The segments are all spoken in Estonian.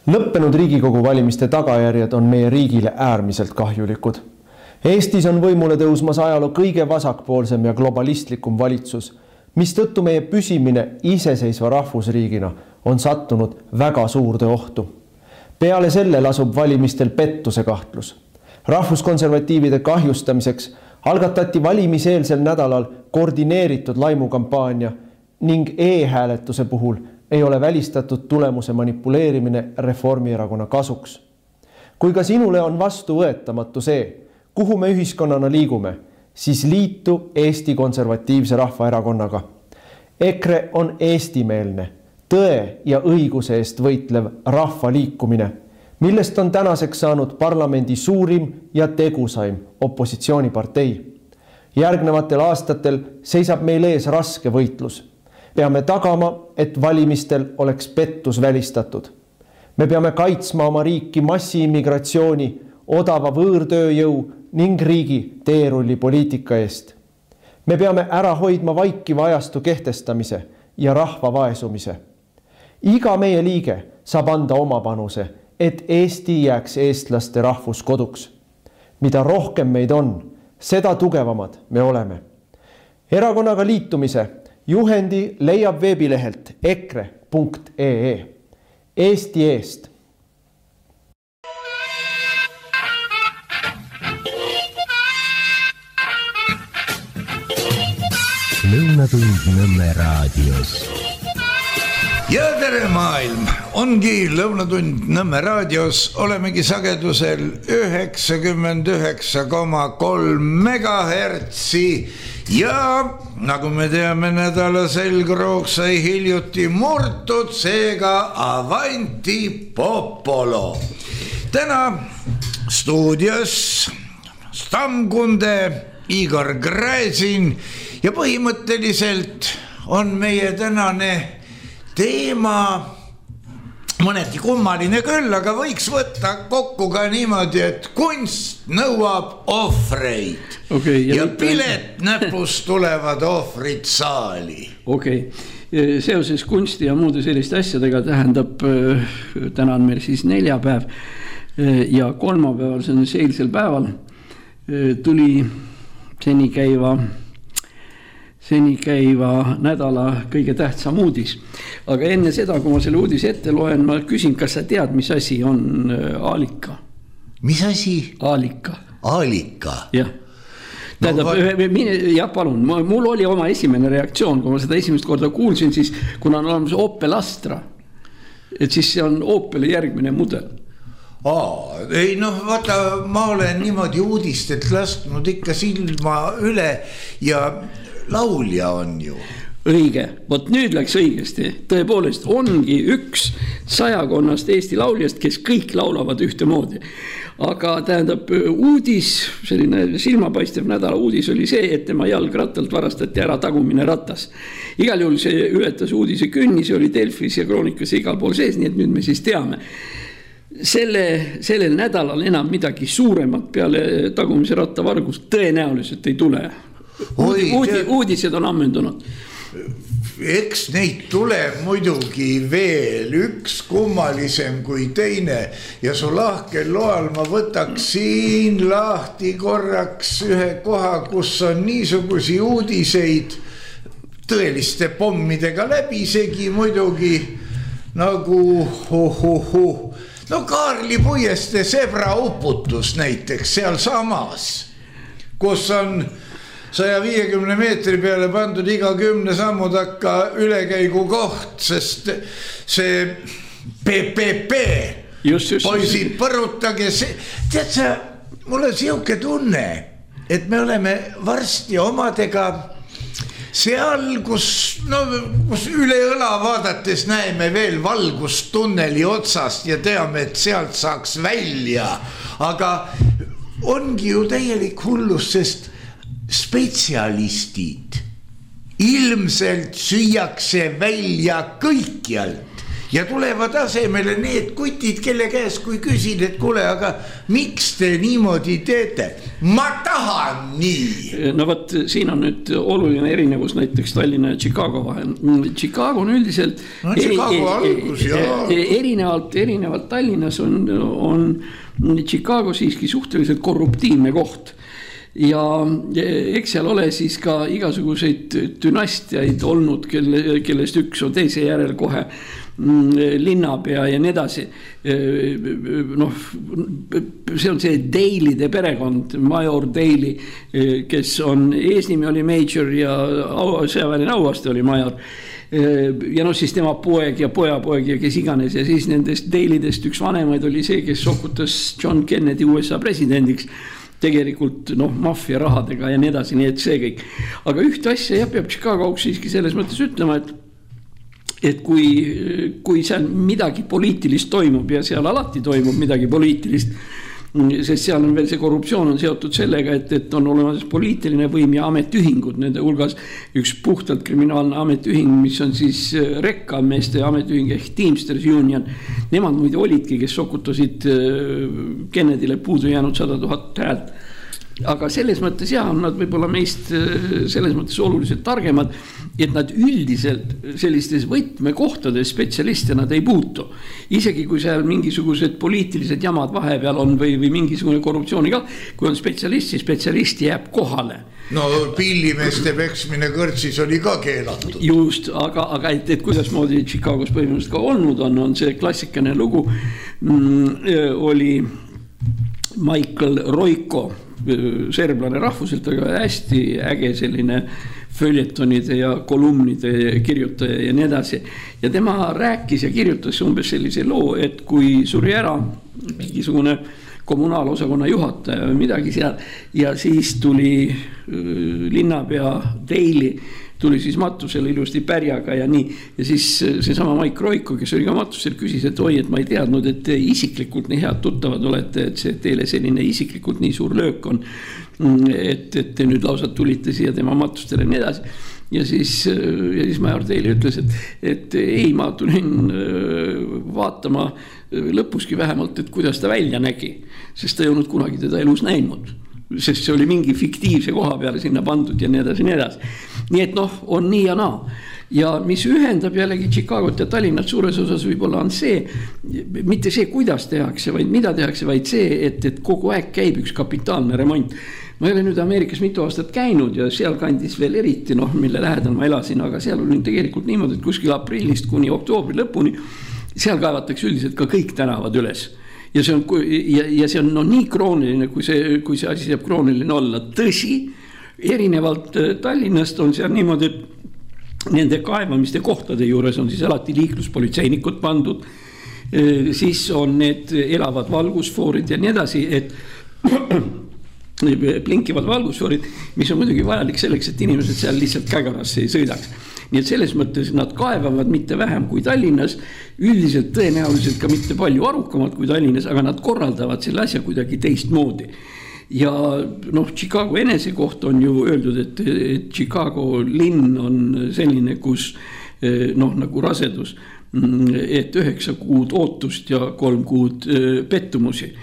Lõppenud Riigikogu valimiste tagajärjed on meie riigile äärmiselt kahjulikud. Eestis on võimule tõusmas ajaloo kõige vasakpoolsem ja globalistlikum valitsus, mistõttu meie püsimine iseseisva rahvusriigina on sattunud väga suurde ohtu. Peale selle lasub valimistel pettuse kahtlus. Rahvuskonservatiivide kahjustamiseks algatati valimiseelsel nädalal koordineeritud laimukampaania ning e-hääletuse puhul ei ole välistatud tulemuse manipuleerimine Reformierakonna kasuks. Kui ka sinule on vastuvõetamatu see, kuhu me ühiskonnana liigume, siis liitu Eesti Konservatiivse Rahvaerakonnaga. EKRE on eestimeelne, tõe ja õiguse eest võitlev rahvaliikumine, millest on tänaseks saanud parlamendi suurim ja tegusaim opositsioonipartei. Järgnevatel aastatel seisab meil ees raske võitlus. Peame tagama, et valimistel oleks pettus välistatud. Me peame kaitsma oma riiki massiimmigratsiooni, odava võõrtööjõu ning riigi teerulli poliitika eest. Me peame ära hoidma vaikiva ajastu kehtestamise ja rahva vaesumise. Iga meie liige saab anda oma panuse, et Eesti jääks eestlaste rahvuskoduks. Mida rohkem meid on, seda tugevamad me oleme. Erakonnaga liitumise juhendi leiab veebilehelt ekre.ee. Eesti eest. Lõunatund Nõmme raadios. Ja tere maailm, ongi Lõunatund Nõmme raadios, olemegi sagedusel 99,3 megahertsi ja nagu me teame, nädala selgroog sai hiljuti murtud, seega avanti popolo. Täna stuudios Stamkunde, Igor Gräzin ja põhimõtteliselt on meie tänane teema mõneti kummaline küll, aga võiks võtta kokku ka niimoodi, et kunst nõuab ohvreid ja pilet näpust tulevad ohvrid saali. Seoses kunsti ja muude selliste asjadega tähendab, täna on meil siis neljapäev ja kolmapäeval, see on eilsel päeval, tuli seni käiva nädala kõige tähtsam uudis. Aga enne seda, kui ma selle uudise ette loen, ma küsin, kas sa tead, mis asi on aalika? Mis asi? Aalika. Aalika? Jah. Jah, palun. Mul oli oma esimene reaktsioon, kui ma seda esimest korda kuulsin, siis kuna on olemas Opel Astra, et siis see on Opeli järgmine mudel. Ei vaata, ma olen niimoodi uudist, et lasknud ikka silma üle ja laulja on ju. Õige, vot nüüd läks õigesti. Tõepoolest ongi üks 100 Eesti lauljast, kes kõik laulavad ühtemoodi. Aga tähendab uudis, selline silmapaistev nädala uudis oli see, et tema jalgrattalt varastati ära tagumine ratas. Igal juhul see ületas uudise künni, see oli Delfis ja Kroonikas igal pool sees, nii et nüüd me siis teame. Sellel nädalal enam midagi suuremat peale tagumise ratta vargust tõenäoliselt ei tule. Uudised on ammendunud. Eks neid tuleb muidugi veel üks kummalisem kui teine ja su lahkel loal ma võtaks siin lahti korraks ühe koha, kus on niisugusi uudiseid tõeliste pommidega läbisegi muidugi nagu Kaarli puieste Sebra uputus näiteks seal samas, kus on 150 meetri peale pandud iga 10 sammu takka ülekäigu koht, sest see PPP poisid põrutage see. Tead sa, mul on siuke tunne, et me oleme varsti omadega seal, kus üle õla vaadates näeme veel valgust tunneli otsast ja teame, et sealt saaks välja. Aga ongi ju täielik hullus, sest spetsialistid ilmselt süüakse välja kõikjalt ja tulevad asemele need kutid, kelle käes kui küsid, et kuule, aga miks te niimoodi teete? Ma tahan nii. No võt, siin on nüüd oluline erinevus näiteks Tallinna ja Chicago vahel. Chicago on üldiselt erinevalt Tallinnas on Chicago siiski suhteliselt korruptiivne koht. Ja eks seal ole siis ka igasuguseid dünastiaid olnud, kellest üks on teise järel kohe linnapea ja nii edasi. Noh, see on see Daley'de perekond, Major Daley, kes on, eesnimi oli Major ja sõjaväeline auaste oli Major. Ja no siis tema poeg ja pojapoeg ja kes iganes ja siis nendest Daley'dest üks vanemaid oli see, kes sokutas John Kennedy USA presidendiks tegelikult maffia rahadega ja nii edasi, nii et see kõik. Aga ühte asja peab Chicago siiski selles mõttes ütlema, et kui seal midagi poliitilist toimub ja seal alati toimub midagi poliitilist, sest seal on veel see korruptsioon on seotud sellega, et on olemas poliitiline võim ja ametühingud, nende hulgas üks puhtalt kriminaalne ametühing, mis on siis rekkameeste ametühing ehk Teamsters Union. Nemad muide olidki, kes sokutasid Kennedyle puudu jäänud 100 000 häält. Aga selles mõttes on nad võib-olla meist selles mõttes oluliselt targemad, et nad üldiselt sellistes võtmekohtades spetsialiste nad ei puutu. Isegi kui seal mingisugused poliitilised jamad vahepeal on või mingisugune korruptsiooniga, kui on spetsialist, siis spetsialist jääb kohale. No pillimeeste peksmine kõrtsis oli ka keelatud. Just, aga et kuidas moodi Chicagos põhimõtteliselt ka olnud on see klassikane lugu oli Michael Roiko, serblane rahvuselt, aga hästi äge selline följetonide ja kolumnide kirjutaja ja nii edasi. Ja tema rääkis ja kirjutas umbes sellise loo, et kui suri ära mingisugune kommunaalosakonna juhataja või midagi seal ja siis tuli linnapea Daley, tuli siis matusele ilusti pärjaga ja nii. Ja siis seesama Mike Roiko, kes oli ka matusel, küsis, et oi, et ma ei teadnud, et te isiklikult nii head tuttavad olete, et see teile selline isiklikult nii suur löök on, et te nüüd lausa tulite siia tema matustele ja nii edasi. Ja siis Major Daley ütles, et ei, ma tulin vaatama lõpuski vähemalt, et kuidas ta välja nägi, sest ta ei olnud kunagi teda elus näinud. Sest see oli mingi fiktiivse koha peale sinna pandud ja nii edasi, nii edasi. Nii et on nii ja naa. Ja mis ühendab jällegi Chicagot ja Tallinnat suures osas võib-olla on see, mitte see, kuidas tehakse, vaid mida tehakse, vaid see, et kogu aeg käib üks kapitaalne remont. Ma ei ole nüüd Ameerikas mitu aastat käinud ja seal kandis veel eriti, mille lähedal ma elasin, aga seal oli tegelikult niimoodi, et kuskil aprillist kuni oktoobri lõpuni, seal kaevatakse üldiselt ka kõik tänavad üles. Ja see on nii krooniline, kui see asi saab krooniline olla. Tõsi, erinevalt Tallinnast on seal niimoodi, et nende kaevamiste kohtade juures on siis alati liikluspolitseinikud pandud, siis on need elavad valgusfoorid ja nii edasi, et blinkivad valgusfoorid, mis on muidugi vajalik selleks, et inimesed seal lihtsalt kägarasse ei sõidaks. Nii et selles mõttes nad kaevavad mitte vähem kui Tallinnas, üldiselt tõenäoliselt ka mitte palju arukamalt kui Tallinnas, aga nad korraldavad selle asja kuidagi teistmoodi. Ja Chicago enese koht on ju öeldud, et Chicago linn on selline, kus nagu rasedus, et 9 kuud ootust ja 3 kuud pettumusi.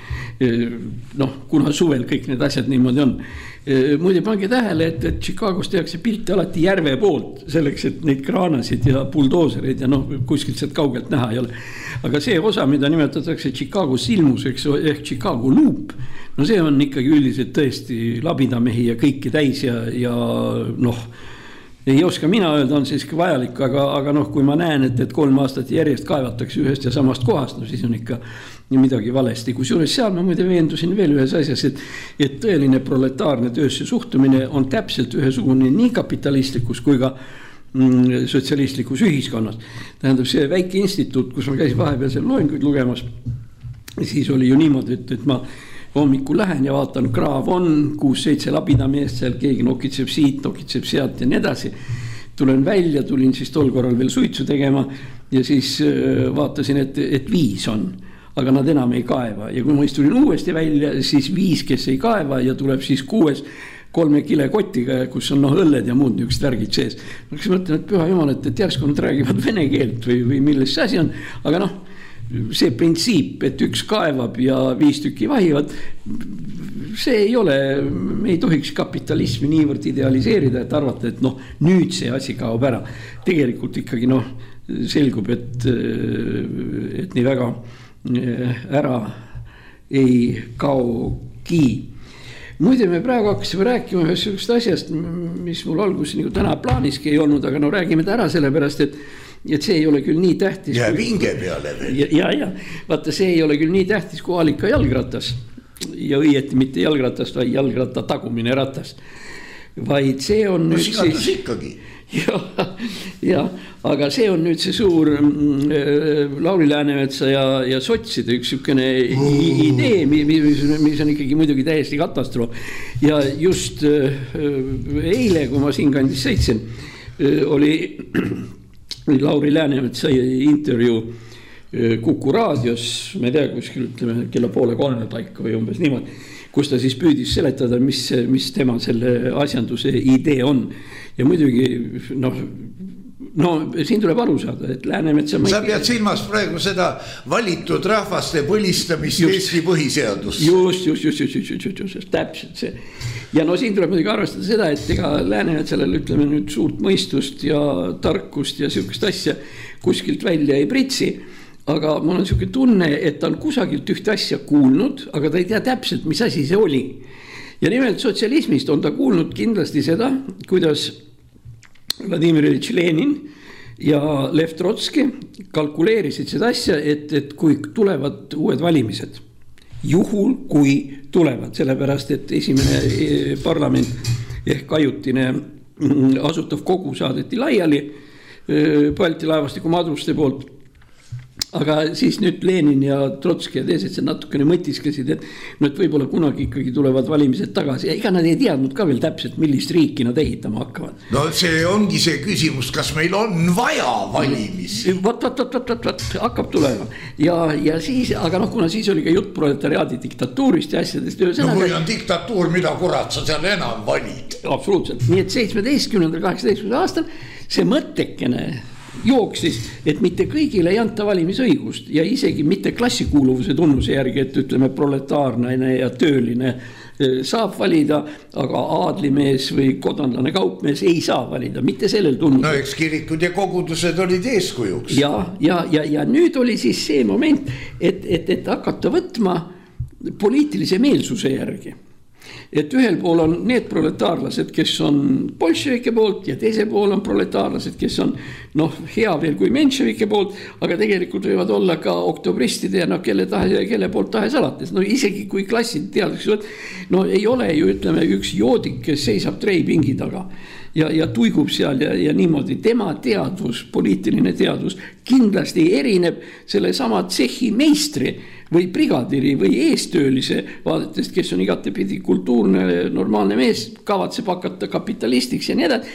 Kuna suvel kõik need asjad niimoodi on. Muide pange tähele, et Chicagos tehakse pilti alati järve poolt, selleks, et neid kraanasid ja buldoosereid ja kuskilt sealt kaugelt näha ei ole. Aga see osa, mida nimetatakse Chicago silmuseks ehk Chicago loop, see on ikkagi üldiselt tõesti labidamehi ja kõiki täis ja ei oska mina öelda, on siiski vajalik, aga kui ma näen, et 3 aastat järjest kaevatakse ühest ja samast kohast, siis on ikka midagi valesti. Kusjuures seal ma muide veendusin veel ühes asjas, et tõeline proletaarne töösse suhtumine on täpselt ühesugune nii kapitalistlikus kui ka sotsialistlikus ühiskonnas. Tähendab see väike instituut, kus ma käisin vahepeal seal loenguid lugemas, siis oli ju niimoodi, et ma hommikul lähen ja vaatan, kraav on 6-7 labidameest seal, keegi nokitseb siit, nokitseb sealt ja nii edasi. Tulen välja, tulin siis tol korral veel suitsu tegema ja siis vaatasin, et 5 on, aga nad enam ei kaeva. Ja kui ma tulin uuesti välja, siis 5, kes ei kaeva ja tuleb siis 6 3 kilekotiga, kus on õlled ja muud niisugused värgid sees. Ma mõtlen, et püha jumal, et järsku nad räägivad vene keelt või milles see asi on, aga see printsiip, et üks kaevab ja 5 tükki vahivad, see ei ole, me ei tohiks kapitalismi niivõrd idealiseerida, et arvata, et nüüd see asi kaob ära. Tegelikult ikkagi selgub, et nii väga ära ei kaogi. Muide, me praegu hakkasime rääkima ühest sellist asjast, mis mul alguses nagu täna plaaniski ei olnud, aga räägime ta ära sellepärast, et see ei ole küll nii tähtis. Ja vinge peale veel. Ja, vaata, see ei ole küll nii tähtis kui Alika jalgratas. Ja õieti mitte jalgratast, vaid jalgratta tagumine ratas. Vaid see on nüüd sigadus ikkagi. Ja, aga see on nüüd see suur Lauri Läänemetsa ja sotside üks sükene idee, mis on ikkagi muidugi täiesti katastroof. Ja just eile, kui ma siin kandis sõitsin, oli Lauri Läänemetsa intervjuu Kuku raadios, ma ei tea, kuskil ütleme kella 2:30 paika või umbes niimoodi, kus ta siis püüdis seletada, mis tema selle asjanduse idee on. Ja muidugi, siin tuleb aru saada, et Läänemetsa... Sa pead silmas praegu seda valitud rahvaste põlistamist Eesti põhiseadust. Just, täpselt see. Ja siin tuleb muidugi arvestada seda, et ega Läänemetsale ütleme nüüd suurt mõistust ja tarkust ja sellist asja kuskilt välja ei pritsi. Aga mul on selline tunne, et ta on kusagilt ühte asja kuulnud, aga ta ei tea täpselt, mis asi see oli. Ja nimelt sotsialismist on ta kuulnud kindlasti seda, kuidas Vladimir Ilyich Lenin ja Lev Trotski kalkuleerisid seda asja, et kui tulevad uued valimised, juhul kui tulevad, sellepärast et esimene parlament ehk ajutine asutav kogu saadeti laiali Balti laevastiku madruste poolt. Aga siis nüüd Lenin ja Trotski ja teised see natukene mõtiskesid, et võib-olla kunagi ikkagi tulevad valimised tagasi ja ega nad ei teadnud ka veel täpselt, millist riiki nad ehitama hakkavad. No see ongi see küsimus, kas meil on vaja valimisi? Vot, hakkab tulema. Ja siis, aga kuna siis oli ka jutt proletariaadi diktatuurist ja asjadest. Kui on diktatuur, mida kurat sa seal enam valid? Absoluutselt. Nii et 17-18 aastal see mõttekene jooksis, et mitte kõigile ei anta valimisõigust ja isegi mitte klassikuuluvuse tunnuse järgi, et ütleme proletaarne ja tööline saab valida, aga aadlimees või kodanlane kaupmees ei saa valida, mitte sellel tunnusel. No eks kirikud ja kogudused olid eeskujuks. Ja nüüd oli siis see moment, et hakata võtma poliitilise meelsuse järgi. Et ühel pool on need proletaarlased, kes on bolševike poolt ja teise pool on proletaarlased, kes on hea veel kui menševike poolt, aga tegelikult võivad olla ka oktobristide ja kelle poolt tahes alates. Isegi kui klassid teadaks, ei ole ju ütleme üks joodik, kes seisab treipingi taga ja tuigub seal ja niimoodi. Tema teadvus, poliitiline teadvus kindlasti erineb selle sama tsehhi meistri või brigadiri või eestöölise vaadetest, kes on igatepidi kultuurne, normaalne mees, kavatseb hakata kapitalistiks ja nii edasi.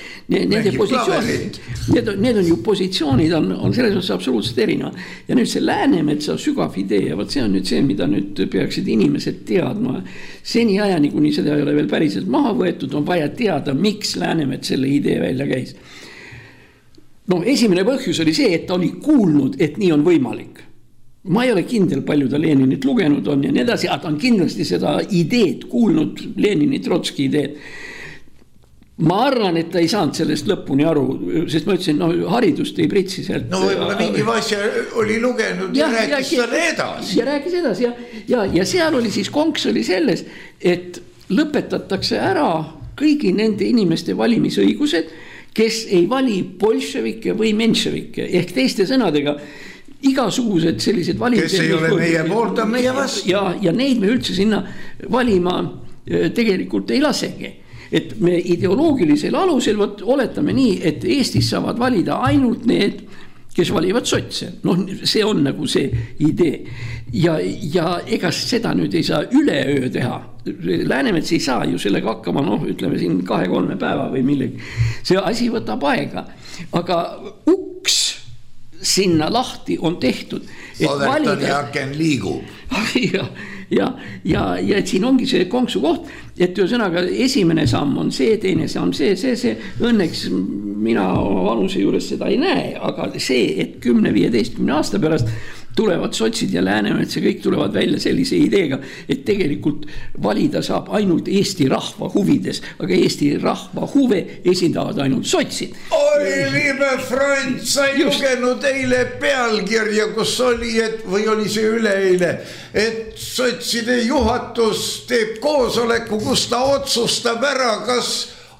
Need on ju positsioonid, on selles mõttes absoluutselt erinevad. Ja nüüd see Läänemetsa sügav idee, ja see on nüüd see, mida nüüd peaksid inimesed teadma. Seni ajani, kuni seda ei ole veel päriselt maha võetud, on vaja teada, miks Läänemets selle idee välja käis. Esimene põhjus oli see, et ta oli kuulnud, et nii on võimalik. Ma ei ole kindel, palju ta Leninit lugenud on ja nii edasi, aga ta on kindlasti seda ideed kuulnud, Lenini Trotski ideed. Ma arvan, et ta ei saanud sellest lõpuni aru, sest ma ütlesin, haridust ei pritsi sealt. Võib-olla mingi asja oli lugenud ja rääkis selle edasi. Ja rääkis edasi ja seal oli siis konks oli selles, et lõpetatakse ära kõigi nende inimeste valimisõigused, kes ei vali bolševikke või menševikke, ehk teiste sõnadega igasugused sellised valimised. Kes ei ole meie poolt, on meie vastu. Ja neid me üldse sinna valima tegelikult ei lasegi. Et me ideoloogilisel alusel oletame nii, et Eestis saavad valida ainult need, kes valivad sotse. See on nagu see idee. Ja ega seda nüüd ei saa üleöö teha. Läänemets ei saa ju sellega hakkama, ütleme siin 2-3 päeva või millegi. See asi võtab aega. Aga uks sinna lahti on tehtud. Overtoni aken liigub. ja et siin ongi see konksu koht, et ühesõnaga esimene samm on see, teine samm see. Õnneks mina oma vanuse juures seda ei näe, aga see, et 10-15 aasta pärast tulevad sotsid ja Läänemets ja kõik tulevad välja sellise ideega, et tegelikult valida saab ainult Eesti rahva huvides, aga Eesti rahva huve esindavad ainult sotsid. Oi, liebe Front, sa ei lugenud eile pealkirja, kus oli, või oli see üleeile, et sotside juhatus teeb koosoleku, kus ta otsustab ära, kas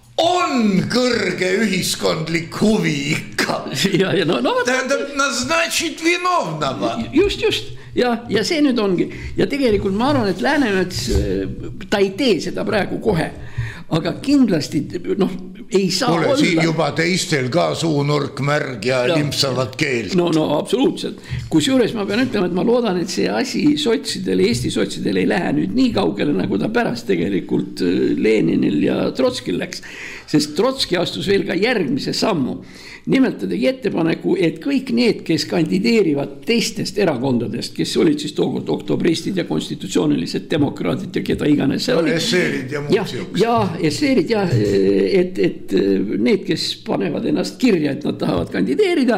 on kõrge ühiskondlik huvi ikka. Tähendab, значит виновного. Just. Ja see nüüd ongi. Ja tegelikult ma arvan, et Läänemets, ta ei tee seda praegu kohe. Aga kindlasti, ei saa olla. Siin juba teistel ka suunurk märg ja limpsavad keelt. No, absoluutselt. Kusjuures ma pean ütlema, et ma loodan, et see asi sotsidele, Eesti sotsidele ei lähe nüüd nii kaugele, nagu ta pärast tegelikult Leninil ja Trotskil läks. Sest Trotski astus veel ka järgmise sammu. Nimelt ta tegi ettepaneku, et kõik need, kes kandideerivad teistest erakondadest, kes olid siis tookord oktobristid ja konstitutsioonilised demokraadid ja keda iganes seal oli. Esseerid ja muud siuksed. Ja, esseerid ja, et need, kes panevad ennast kirja, et nad tahavad kandideerida,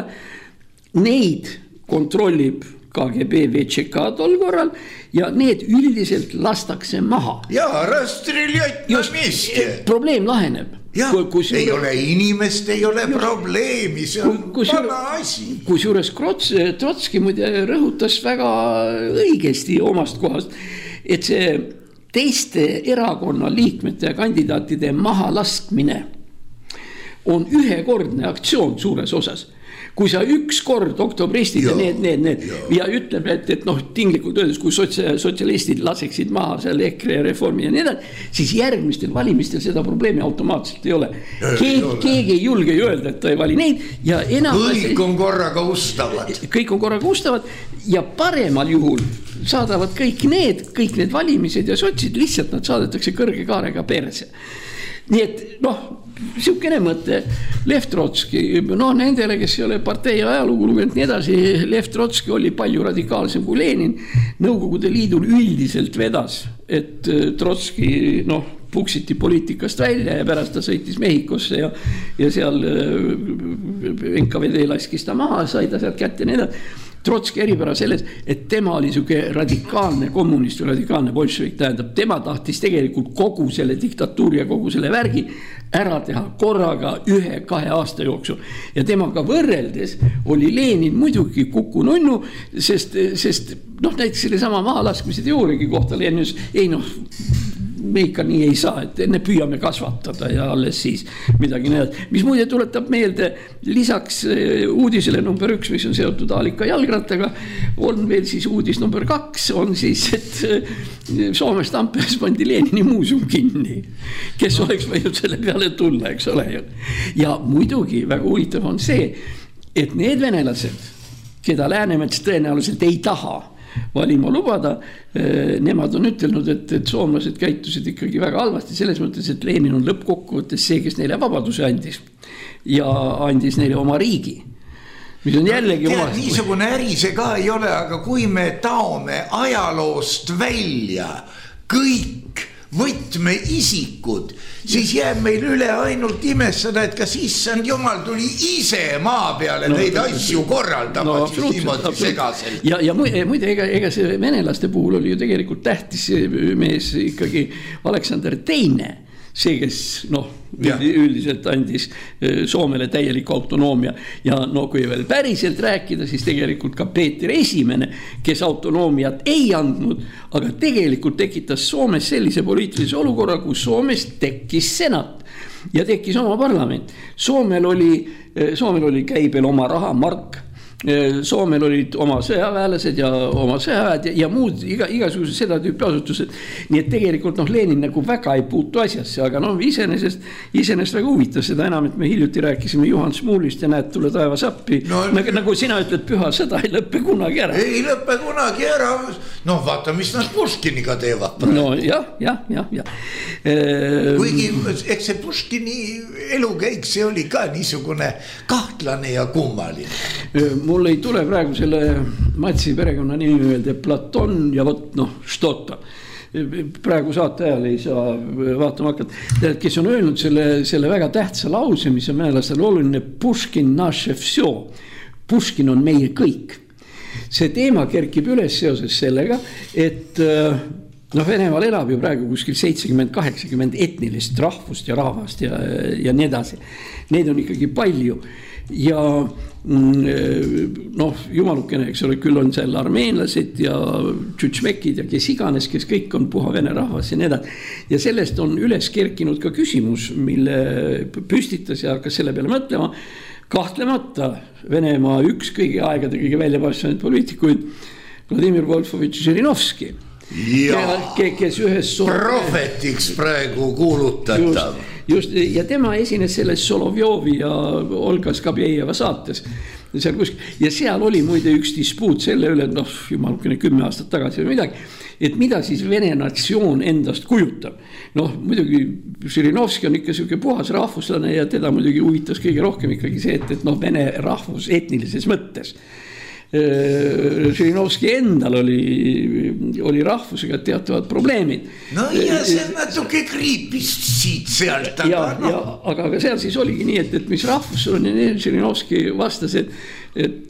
neid kontrollib KGB VČK tol korral ja need üldiselt lastakse maha. Ja, rastriljat na miski. Probleem laheneb. Ja, ei ole inimest, ei ole probleemi, see on vana asi. Kusjuures Trotski muide rõhutas väga õigesti omast kohast, et see teiste erakonna liikmete ja kandidaatide mahalaskmine on ühekordne aktsioon suures osas. Kui sa üks kord oktobristid ja need ja ütleb, et tinglikult öeldes, kui sotsialistid laseksid maha seal EKRE reformi ja nii edasi, siis järgmistel valimistel seda probleemi automaatselt ei ole. Keegi ei julge öelda, et ta ei vali neid ja kõik on korraga ustavad. Kõik on korraga ustavad ja paremal juhul saadavad kõik need valimised ja sotsid, lihtsalt nad saadetakse kõrge kaarega perse. Nii et siukene mõte, Lev Trotski, nendele, kes ei ole partei ajalugu lugenud nii edasi, Lev Trotski oli palju radikaalsem kui Lenin. Nõukogude liidul üldiselt vedas, et Trotski puksiti poliitikast välja ja pärast ta sõitis Mehhikosse ja seal NKVD laskis ta maha, sai ta sealt kätte ja nii edasi. Trotski eripära selles, et tema oli siuke radikaalne kommunist või radikaalne bolševik, tähendab, tema tahtis tegelikult kogu selle diktatuuri ja kogu selle värgi ära teha korraga 1-2 aasta jooksul. Ja temaga võrreldes oli Lenin muidugi kukununnu, sest näiteks selle sama mahalaskmise teooriagi kohta Lenin me ikka nii ei saa, et enne püüame kasvatada ja alles siis midagi näed. Mis muide tuletab meelde, lisaks uudisele number 1, mis on seotud Aalika jalgrattaga, on veel siis uudis number 2, on siis, et Soomes Tamperes pandi Lenini muuseum kinni, kes oleks võinud selle peale tulla, eks ole. Ja muidugi väga huvitav on see, et need venelased, keda Läänemets tõenäoliselt ei taha valima lubada, nemad on ütelnud, et soomlased käitusid ikkagi väga halvasti selles mõttes, et Lenin on lõppkokkuvõttes see, kes neile vabaduse andis ja andis neile oma riigi. Mis on jällegi niisugune äri see ka ei ole, aga kui me taome ajaloost välja kõik võtmeisikud, siis jääb meil üle ainult imestada, et kas issand jumal tuli ise maa peale neid asju korraldama niimoodi segaselt. Ja muide, ega see venelaste puhul oli ju tegelikult tähtis mees ikkagi Aleksander II, see, kes üldiselt andis Soomele täieliku autonoomia ja kui veel päriselt rääkida, siis tegelikult ka Peeter I, kes autonoomiat ei andnud, aga tegelikult tekitas Soomes sellise poliitilise olukorra, kus Soomes tekkis senat ja tekkis oma parlament. Soomel oli käibel oma raha, mark, Soomel olid oma sõjaväelased ja oma sõjaväed ja muud igasugused seda tüüpi asutused. Nii et tegelikult Lenin nagu väga ei puutu asjasse, aga iseenesest väga huvitav seda enam, et me hiljuti rääkisime Juhan Smuulist ja näed, tule taevas appi. Nagu sina ütled, püha sõda ei lõppe kunagi ära. Ei lõppe kunagi ära. Vaata, mis nad Puškiniga teevad. Jah. Kuigi, eks see Puškini elukäik, see oli ka niisugune kahtlane ja kummaline. mul ei tule praegu selle Matsi perekonna nimi meelde, Platon ja vot Štota. Praegu saate ajal ei saa vaatama hakata, kes on öelnud selle väga tähtsa lause, mis on venelastel oluline, Puškin naše vsjo. Puškin on meie kõik. See teema kerkib üles seoses sellega, et Venemaal elab ju praegu kuskil 70-80 etnilist rahvust ja rahvast ja nii edasi. Neid on ikkagi palju ja jumalukene, eks ole, küll on seal armeenlased ja tšutšmekid ja kes iganes, kes kõik on puha vene rahvas ja nii edasi. Ja sellest on üles kerkinud ka küsimus, mille püstitas ja hakkas selle peale mõtlema. Kahtlemata Venemaa üks kõige aegade kõige väljapassenud poliitikuid Vladimir Wolfovitš Žirinovski, kes ühes profetiks praegu kuulutatav. Just, ja tema esines selles Solovjovi ja Olga Skabjejeva saates. Ja seal oli muide üks dispuut selle üle, jumalukene 10 aastat tagasi või midagi, et mida siis Vene natsioon endast kujutab. Muidugi Žirinovski on ikka selline puhas rahvuslane ja teda muidugi huvitas kõige rohkem ikkagi see, et Vene rahvus etnilises mõttes. Žirinovski endal oli rahvusega teatavad probleemid. Ja see natuke kriipis siit sealt. Aga seal siis oligi nii, et mis rahvus on ja Žirinovski vastas, et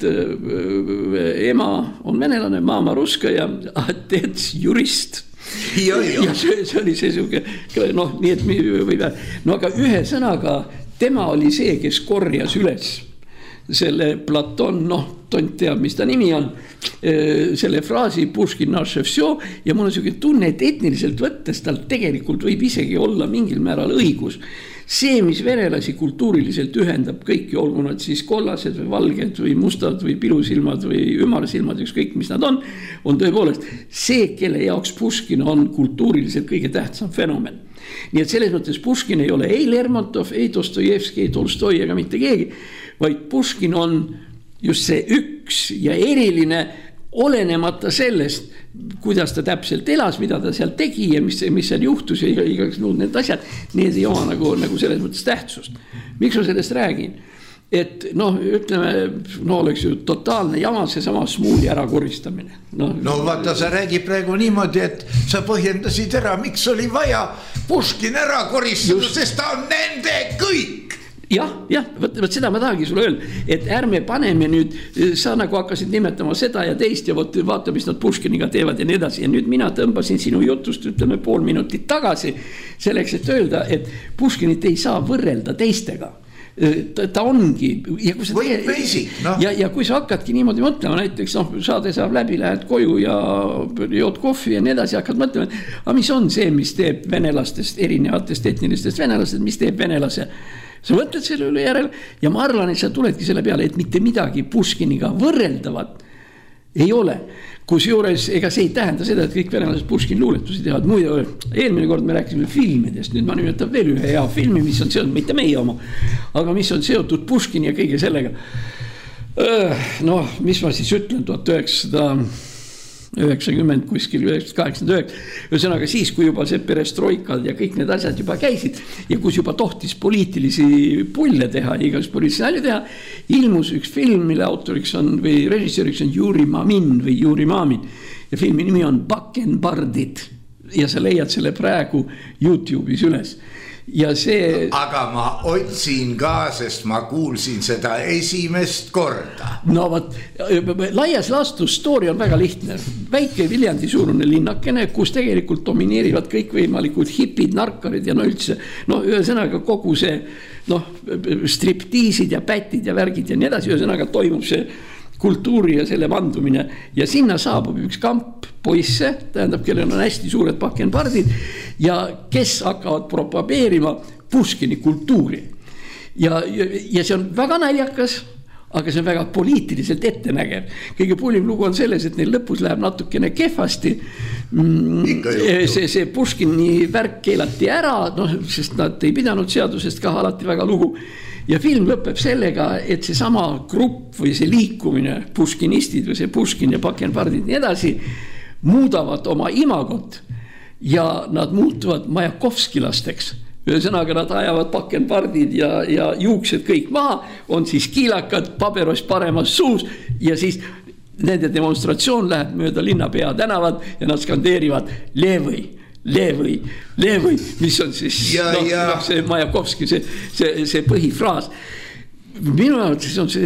ema on venelane, mama ruska ja atets jurist. Ja see oli see siuke, nii et või aga ühe sõnaga tema oli see, kes korjas üles selle Platon, tont teab, mis ta nimi on, selle fraasi Puškin naše vsjo ja mul on selline tunne, et etniliselt võttes tal tegelikult võib isegi olla mingil määral õigus. See, mis venelasi kultuuriliselt ühendab kõiki, olgu nad siis kollased või valged või mustad või pilusilmad või ümarsilmad, ükskõik mis nad on tõepoolest see, kelle jaoks Puškin on kultuuriliselt kõige tähtsam fenomen. Nii et selles mõttes Puškin ei ole ei Lermontov, ei Dostojevski, ei Tolstoi ega mitte keegi, vaid Puškin on just see üks ja eriline, olenemata sellest, kuidas ta täpselt elas, mida ta seal tegi ja mis seal juhtus ja igaks muud need asjad, need ei oma nagu selles mõttes tähtsust. Miks ma sellest räägin? Et ütleme, oleks ju totaalne jama seesama Smuuli ära koristamine. Vaata, sa räägid praegu niimoodi, et sa põhjendasid ära, miks oli vaja Puškin ära koristada, sest ta on nende kõik. Jah, võt seda ma tahagi sulle öelda, et ärme paneme nüüd, sa nagu hakkasid nimetama seda ja teist ja vaata, mis nad Puškiniga teevad ja nii edasi. Ja nüüd mina tõmbasin sinu jutust, ütleme, 5 minutit tagasi selleks, et öelda, et Puškinit ei saa võrrelda teistega. Ta ongi ja kui sa hakkadki niimoodi mõtlema, näiteks saade saab läbi, lähed koju ja jood kohvi ja nii edasi, hakkad mõtlema, et mis on see, mis teeb venelastest, erinevatest etnilistest venelastest, mis teeb venelase. Sa mõtled selle üle järel ja ma arvan, et sa tuledki selle peale, et mitte midagi Puškiniga võrreldavat ei ole. Kusjuures ega see ei tähenda seda, et kõik venelased Puškin luuletusi teevad. Muide, eelmine kord me rääkisime filmidest, nüüd ma nimetan veel ühe hea filmi, mis on seotud, mitte meie oma, aga mis on seotud Puškin ja kõige sellega. Mis ma siis ütlen, 1990 kuskil 1989, ühesõnaga siis, kui juba see perestroikad ja kõik need asjad juba käisid ja kus juba tohtis poliitilisi pulle teha, igas poliitilisi nalju teha, ilmus üks film, mille autoriks on või režissööriks on Juri Mamin ja filmi nimi on Bakenbardid ja sa leiad selle praegu YouTube'is üles. Ja see... Aga ma otsin ka, sest ma kuulsin seda esimest korda. Laias laastus story on väga lihtne. Väike Viljandi suurune linnakene, kus tegelikult domineerivad kõikvõimalikud hipid, narkarid ja üldse. Ühesõnaga kogu see striptiisid ja pätid ja värgid ja nii edasi. Ühesõnaga toimub see kultuuri ja selle vandumine ja sinna saabub üks kamp poisse, tähendab, kellel on hästi suured bakenbardid ja kes hakkavad propageerima Puškini kultuuri. Ja see on väga naljakas, aga see on väga poliitiliselt ettenägev. Kõige poolim lugu on selles, et neil lõpus läheb natukene kehvasti. See Puškini värk keelati ära, sest nad ei pidanud seadusest ka alati väga lugu. Ja film lõpeb sellega, et see sama grupp või see liikumine, puškinistid või see Puškin ja bakenbardid nii edasi, muudavad oma imagot ja nad muutuvad majakovskilasteks ühesõnaga nad ajavad pakenpardid ja juuksed kõik maha, on siis kiilakad, pabeross paremas suus ja siis nende demonstratsioon läheb mööda linnapea tänavad ja nad skandeerivad Levõi, mis on siis see Majakovski, see põhifraas. Minu arvates on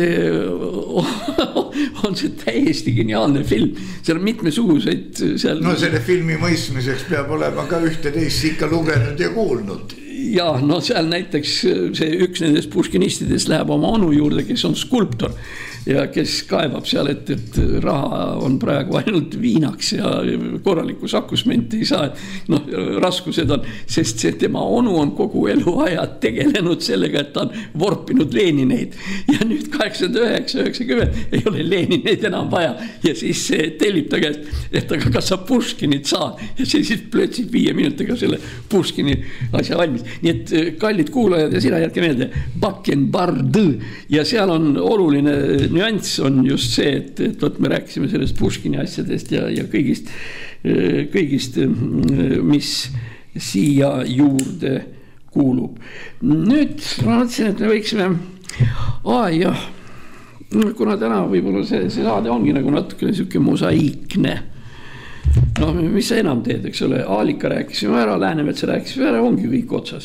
see täiesti geniaalne film, seal on mitmesuguseid seal... No selle filmi mõistmiseks peab olema ka ühte-teist ikka lugenud ja kuulnud. Ja no seal näiteks see üks nendest puškinistidest läheb oma onu juurde, kes on skulptor ja kes kaebab seal, et raha on praegu ainult viinaks ja korralikku sakusmenti ei saa. Noh, raskused on, sest see tema onu on kogu eluajad tegelenud sellega, et ta on vorpinud Lenineid. Ja nüüd 89-90 ei ole Lenineid enam vaja. Ja siis tellib ta käest, et aga kas sa Puškinit saad. Ja siis plötsib 5 minutiga selle Puškini asja valmis. Nii et kallid kuulajad ja sina jätke meelde, Bakenbard ja seal on oluline nüanss on just see, et me rääkisime sellest Puškini asjadest ja kõigist, mis siia juurde kuulub. Nüüd ma mõtlesin, et me võiksime, kuna täna võib-olla see saade ongi nagu natuke selline mosaiikne. No mis sa enam teed, eks ole, Aalika rääkisime ära, Läänemetsa rääkisime ära, ongi kõik otsas.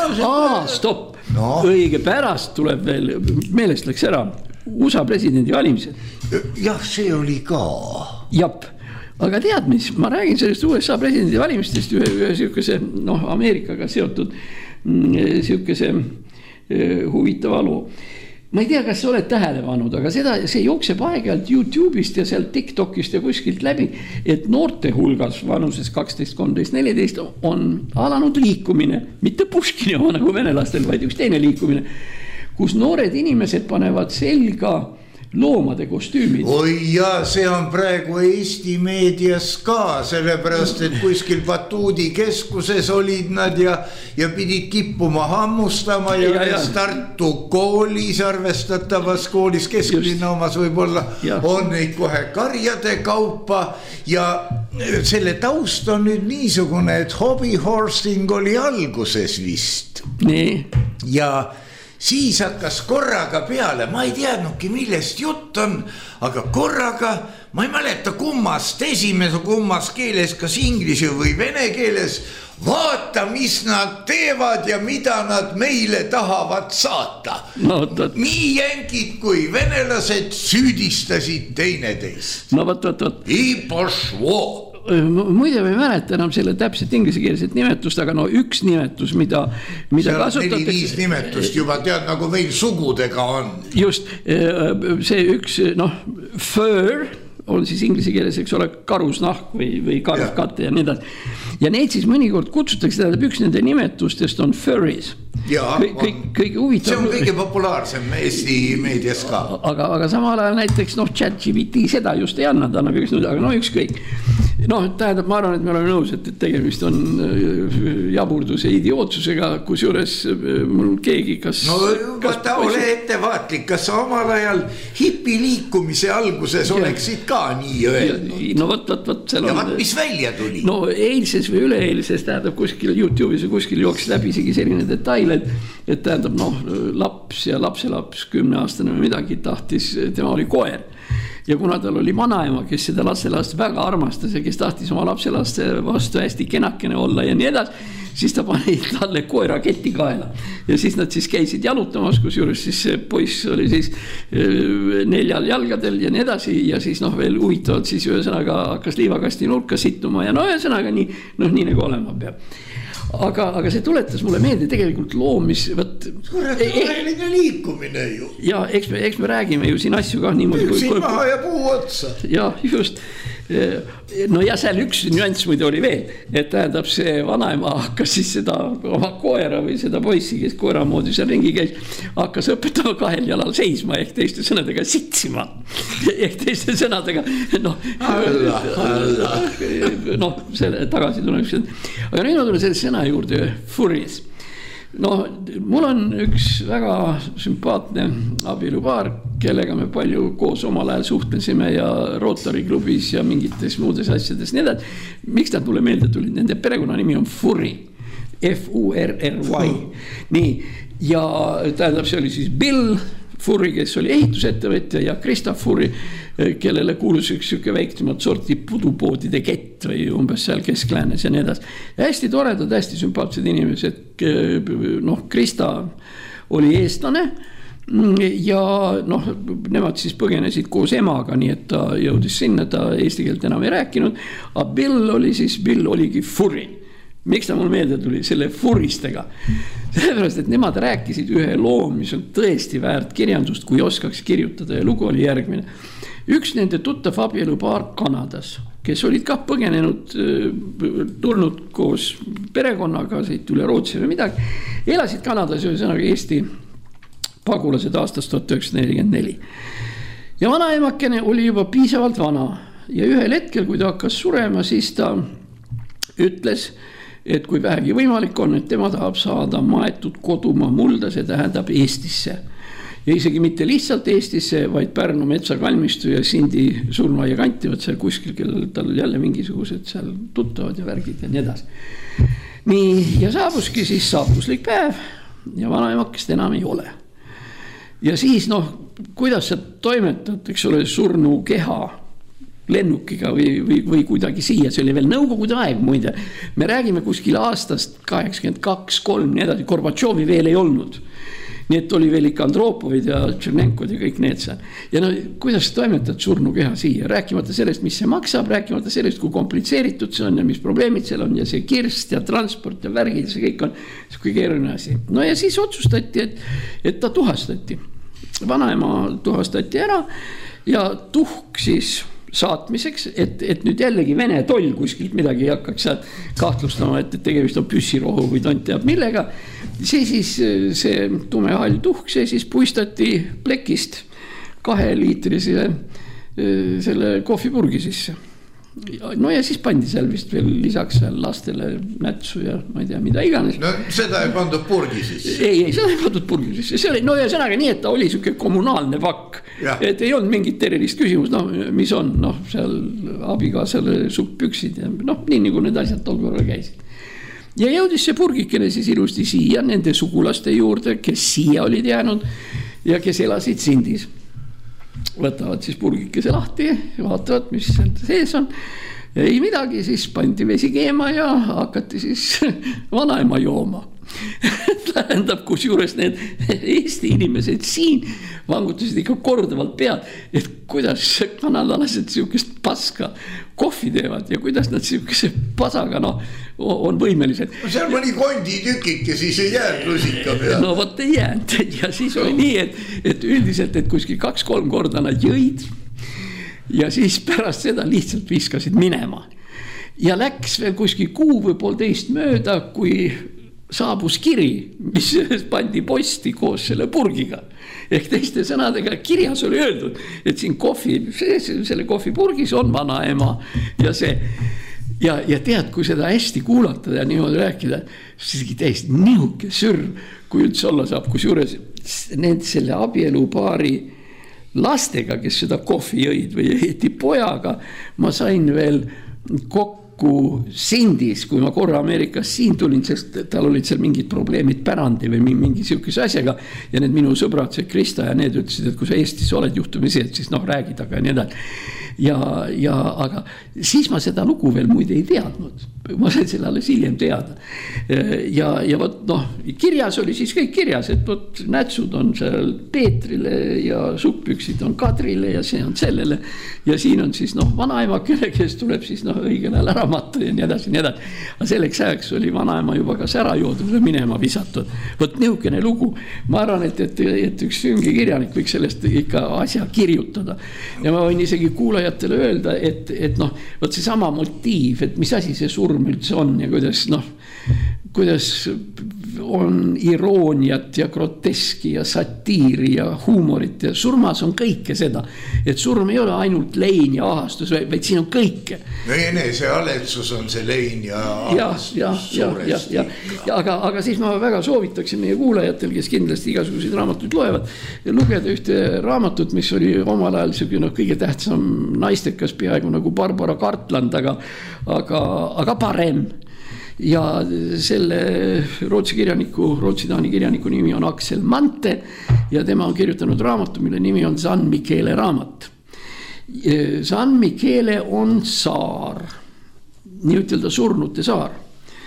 Stopp, õige pärast tuleb veel, meelest läks ära USA presidendi valimised. Jah, see oli ka. Jap, aga tead mis, ma räägin sellest USA presidendi valimistest ühe sihukese, Ameerikaga seotud sihukese huvitava loo. Ma ei tea, kas sa oled tähele pannud, aga see jookseb aeg-ajalt YouTube'ist ja seal TikTokist ja kuskilt läbi, et noorte hulgas vanuses 12, 13, 14 on alanud liikumine, mitte Puškini oma nagu venelastel, vaid üks teine liikumine, kus noored inimesed panevad selga loomade kostüümid. Oi ja, see on praegu Eesti meedias ka, sellepärast, et kuskil Batuudi keskuses olid nad ja pidid kippuma hammustama ja Tartu koolis, arvestatavas koolis, kesklinna omas võib-olla, on neid kohe karjade kaupa ja selle taust on nüüd niisugune, et hobbyhorsing oli alguses vist. Nii. Ja siis hakkas korraga peale, ma ei teadnudki millest jutt on, aga korraga, ma ei mäleta kummast, kummas keeles, kas inglise või vene keeles, vaata, mis nad teevad ja mida nad meile tahavad saata. Nii jänkid kui venelased süüdistasid teineteist. I pošvo. Muide ma ei mäleta enam selle täpselt inglisekeelset nimetust, aga üks nimetus, mida kasutatakse... 4-5 nimetust juba tead, nagu meil sugudega on. Just, see üks, fur on siis inglise keeles, eks ole, karusnahk või karvkatte ja nii edasi. Ja neid siis mõnikord kutsutakse, tähendab üks nende nimetustest on furries. Jaa, kõige huvitav... see on kõige populaarsem Eesti meedias ka. Aga samal ajal näiteks ChatGPT seda just ei anna, ta annab aga ükskõik. Tähendab, ma arvan, et me oleme nõus, et tegemist on jaburduse idiootsusega, kus juures mul keegi vaata, ole ettevaatlik, kas sa omal ajal hipiliikumise alguses oleksid ka nii öelnud? Ja mis välja tuli? Eilses või üleeilses tähendab kuskil YouTube'is või kuskil jooksis läbi isegi selline detail, et tähendab laps ja lapselaps 10-aastane või midagi tahtis, tema oli koer. Ja kuna tal oli vanaema, kes seda lapselast väga armastas ja kes tahtis oma lapselaste vastu hästi kenakene olla ja nii edasi, siis ta pani talle koera keti kaela. Ja siis nad siis käisid jalutamas, kus juures siis see poiss oli siis 4 jalgadel ja nii edasi. Ja siis veel huvitavalt siis ühesõnaga hakkas liivakasti nurka sittuma ja ühesõnaga nii nagu olema peab. Aga see tuletas mulle meelde tegelikult loomis... Tõeline liikumine ju. Ja eks me räägime ju siin asju ka niimoodi. Siin maha ja puu otsa. Ja just. Ja seal üks nüanss muide oli veel, et tähendab see vanaema hakkas siis seda oma koera või seda poissi, kes koera moodi seal ringi käis, hakkas õpetama 2 jalal seisma ehk teiste sõnadega sitsima. Ehk teiste sõnadega selle tagasi tuleks. Aga nüüd ma tulen selle sõna juurde, furries. Mul on üks väga sümpaatne abielupaar, kellega me palju koos omal ajal suhtlesime ja Rotary klubis ja mingites muudes asjades. Miks nad mulle meelde tulid? Nende perekonna nimi on Furry. F-U-R-R-Y. Nii, ja tähendab, see oli siis Bill Furry, kes oli ehitusettevõtja ja Krista Furry, kellele kuulus üks väiksemat sorti pudupoodide kett või umbes seal Keskläänes ja nii edasi. Ja hästi toredad, hästi sümpaatsed inimesed. Krista oli eestlane ja nemad siis põgenesid koos emaga, nii et ta jõudis sinna, ta eesti keelt enam ei rääkinud. Aga Bill oligi Furry. Miks ta mul meelde tuli selle furistega? Sellepärast, et nemad rääkisid ühe loo, mis on tõesti väärt kirjandust, kui oskaks kirjutada, ja lugu oli järgmine. Üks nende tuttav abielupaar Kanadas, kes olid ka põgenenud, tulnud koos perekonnaga siit üle Rootsi või midagi, elasid Kanadas ühesõnaga Eesti pagulased aastast 1944. Ja vanaemakene oli juba piisavalt vana ja ühel hetkel, kui ta hakkas surema, siis ta ütles, et kui vähegi võimalik on, et tema tahab saada maetud kodumaa mulda, see tähendab Eestisse. Ja isegi mitte lihtsalt Eestisse, vaid Pärnu metsakalmistu ja Sindi surmaia kantivad seal kuskil, kellel tal jälle mingisugused seal tuttavad ja värgid ja nii edasi. Nii, ja saabuski siis saabuslik päev ja vanaemakest enam ei ole. Ja siis, kuidas sa toimetad, eks ole, surnu keha lennukiga või kuidagi siia, see oli veel nõukogude aeg muide. Me räägime kuskil aastast 82-3, nii edasi, Gorbatšovi veel ei olnud. Nii et oli veel ikka Andropovid ja Tšernenkod ja kõik need seal. Ja kuidas sa toimetad surnu keha siia, rääkimata sellest, mis see maksab, rääkimata sellest, kui komplitseeritud see on ja mis probleemid seal on ja see kirst ja transport ja värgid, see kõik on kui keeruline asi. Ja siis otsustati, et ta tuhastati. Vanaema tuhastati ära ja tuhk siis saatmiseks, et nüüd jällegi Vene toll kuskilt midagi ei hakkaks kahtlustama, et tegemist on püssirohu või tont teab millega. See tumehall tuhk, see siis puistati plekist 2-liitrise selle kohvipurgi sisse. Ja siis pandi seal vist veel lisaks lastele nätsu ja ma ei tea, mida iganes. Seda ei pandud purgi sisse? Ei, seda ei pandud purgi sisse. See oli, ja sõnaga nii, et ta oli siuke kommunaalne pakk. Et ei olnud mingit terilist küsimus, mis on, seal abikaasale suppüksid ja nii nagu need asjad tol korral käisid. Ja jõudis see purgikene siis ilusti siia nende sugulaste juurde, kes siia olid jäänud ja kes elasid Sindis. Võtavad siis purgikese lahti, vaatavad, mis sees on. Ei midagi, siis pandi vesi keema ja hakati siis vanaema jooma. Tähendab, kus juures need Eesti inimesed siin vangutasid ikka kordavalt pead, et kuidas kanadalased siukest paska kohvi teevad ja kuidas nad siukese pasaga on võimelised. Seal mõni konditükike siis ei jäänud lusika peal. Vot ei jäänud ja siis oli nii, et üldiselt, et kuskil 2-3 korda nad jõid ja siis pärast seda lihtsalt viskasid minema. Ja läks veel kuskil kuu või 1,5 mööda, kui saabus kiri, mis pandi posti koos selle purgiga. Ehk teiste sõnadega kirjas oli öeldud, et siin selle kohvipurgis on vanaema ja see. Ja tead, kui seda hästi kuulata ja niimoodi rääkida, siis täiesti nihuke sürv, kui üldse olla saab, kus juures selle abielupaari lastega, kes seda kohvi jõid või ehiti pojaga, ma sain veel kokku Sindis, kui ma korra Ameerikas siin tulin, sest tal olid seal mingid probleemid pärandi või mingi siukese asjaga ja need minu sõbrad, see Krista ja need ütlesid, et kui sa Eestis oled juhtumisi, et siis räägid, aga nii edasi. Aga siis ma seda lugu veel muide ei teadnud. Ma sain selle alles hiljem teada. Ja võt, kirjas oli siis kõik kirjas, et võt, nätsud on seal Peetrile ja suppüksid on Kadrile ja see on sellele. Ja siin on siis vanaemakene, kes tuleb siis õigel ajal ära matta ja nii edasi, nii edasi. Aga selleks ajaks oli vanaema juba kas ära joodud või minema visatud. Võt niukene lugu. Ma arvan, et üks süngi kirjanik võiks sellest ikka asja kirjutada. Ja ma võin isegi kuulajatele öelda, et võt see sama motiiv, et mis asi see surm üldse on ja kuidas on irooniat ja groteski ja satiiri ja huumorit ja surmas on kõike seda, et surm ei ole ainult lein ja ahastus, vaid siin on kõike. Enese aletsus on see lein ja ahastus suuresti. Aga siis ma väga soovitaksin meie kuulajatel, kes kindlasti igasuguseid raamatuid loevad, lugeda ühte raamatut, mis oli omal ajal kõige tähtsam naistekas peaaegu nagu Barbara Cartland, aga parem. ja selle Rootsi-Taani kirjaniku nimi on Aksel Mante ja tema on kirjutanud raamatu, mille nimi on San Michele raamat. San Michele on saar, nii ütelda surnute saar.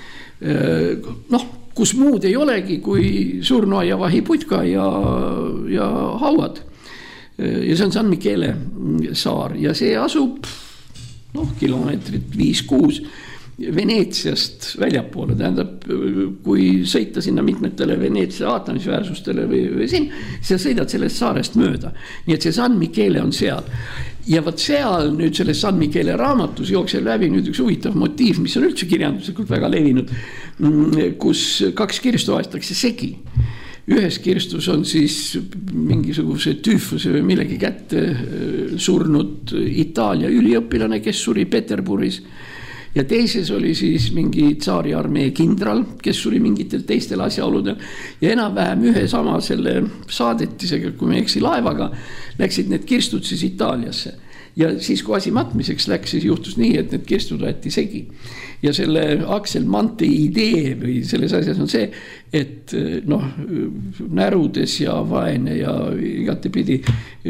Kus muud ei olegi kui surnuaiavahi putka ja hauad. Ja see on San Michele saar ja see asub kilomeetrit 5-6 Veneetsiast väljapoole, tähendab, kui sõita sinna mitmetele Veneetsia vaatamisväärsustele või siin, siis sõidad sellest saarest mööda. Nii et see San Michele on seal. Ja võt seal nüüd selles San Michele raamatus jookseb läbi nüüd üks huvitav motiiv, mis on üldse kirjanduslikult väga levinud, kus 2 kirstu aetakse segi. Ühes kirstus on siis mingisuguse tüüfuse või millegi kätte surnud Itaalia üliõpilane, kes suri Peterburis. Ja teises oli siis mingi tsaariarmee kindral, kes suri mingitel teistel asjaoludel. Ja enam-vähem ühe sama selle saadetisega, kui me eksi laevaga, läksid need kirstud siis Itaaliasse. Ja siis kui asi matmiseks läks, siis juhtus nii, et need kirstud võeti segi. Ja selle Aksel Mante idee või selles asjas on see, et närudes ja vaene ja igatepidi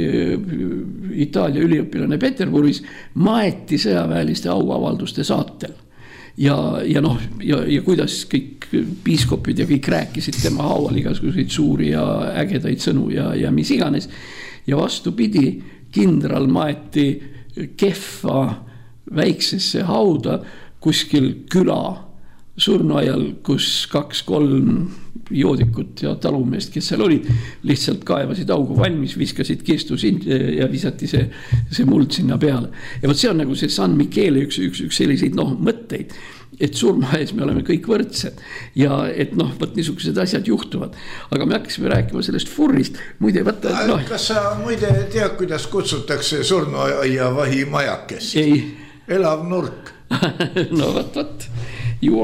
Itaalia üliõpilane Peterburis maeti sõjaväeliste auavalduste saatel. Ja kuidas kõik piiskopid ja kõik rääkisid tema haual igasuguseid suuri ja ägedaid sõnu ja mis iganes. Ja vastupidi, kindral maeti kehva väiksesse hauda kuskil küla surnuajal, kus 2-3 joodikut ja talumeest, kes seal olid, lihtsalt kaevasid augu valmis, viskasid kirstu ja visati see muld sinna peale. Ja võt see on nagu see San Michele üks selliseid mõtteid, et surmaees me oleme kõik võrdsed ja et võt niisugused asjad juhtuvad. Aga me hakkasime rääkima sellest furrist. Muide, kas sa muide tead, kuidas kutsutakse surnuaiavahi majakest? Ei. Elav nurk. No võt, ju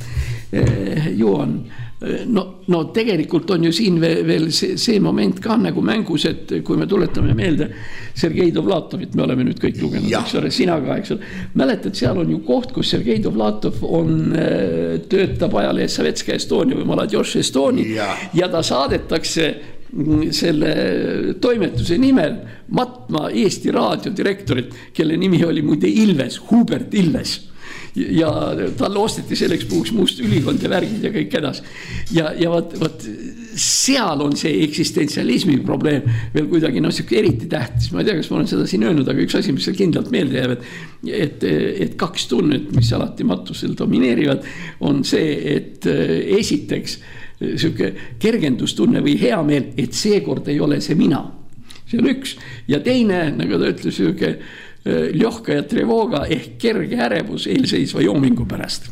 on. No tegelikult on ju siin veel see moment ka nagu mängus, et kui me tuletame meelde Sergei Dovlatovit, me oleme nüüd kõik lugenud, sina ka, eks ole. Mäletad, seal on ju koht, kus Sergei Dovlatov töötab ajalehes Sovetska Estonia või Maladjoš Estoni ja ta saadetakse selle toimetuse nimel matma Eesti Raadio direktorit, kelle nimi oli muide Ilves, Hubert Ilves. Ja talle osteti selleks puhuks muust ülikond ja värgid ja kõik edas. Ja võt seal on see eksistentsialismi probleem veel kuidagi eriti tähtis. Ma ei tea, kas ma olen seda siin öelnud, aga üks asi, mis seal kindlalt meelde jääb, et 2 tunnet, mis alati matusel domineerivad, on see, et esiteks selline kergendustunne või hea meel, et seekord ei ole see mina. See on üks. Ja teine, nagu ta ütles, selline ljohka ja trevooga ehk kerge ärevus eelseisva joomingu pärast.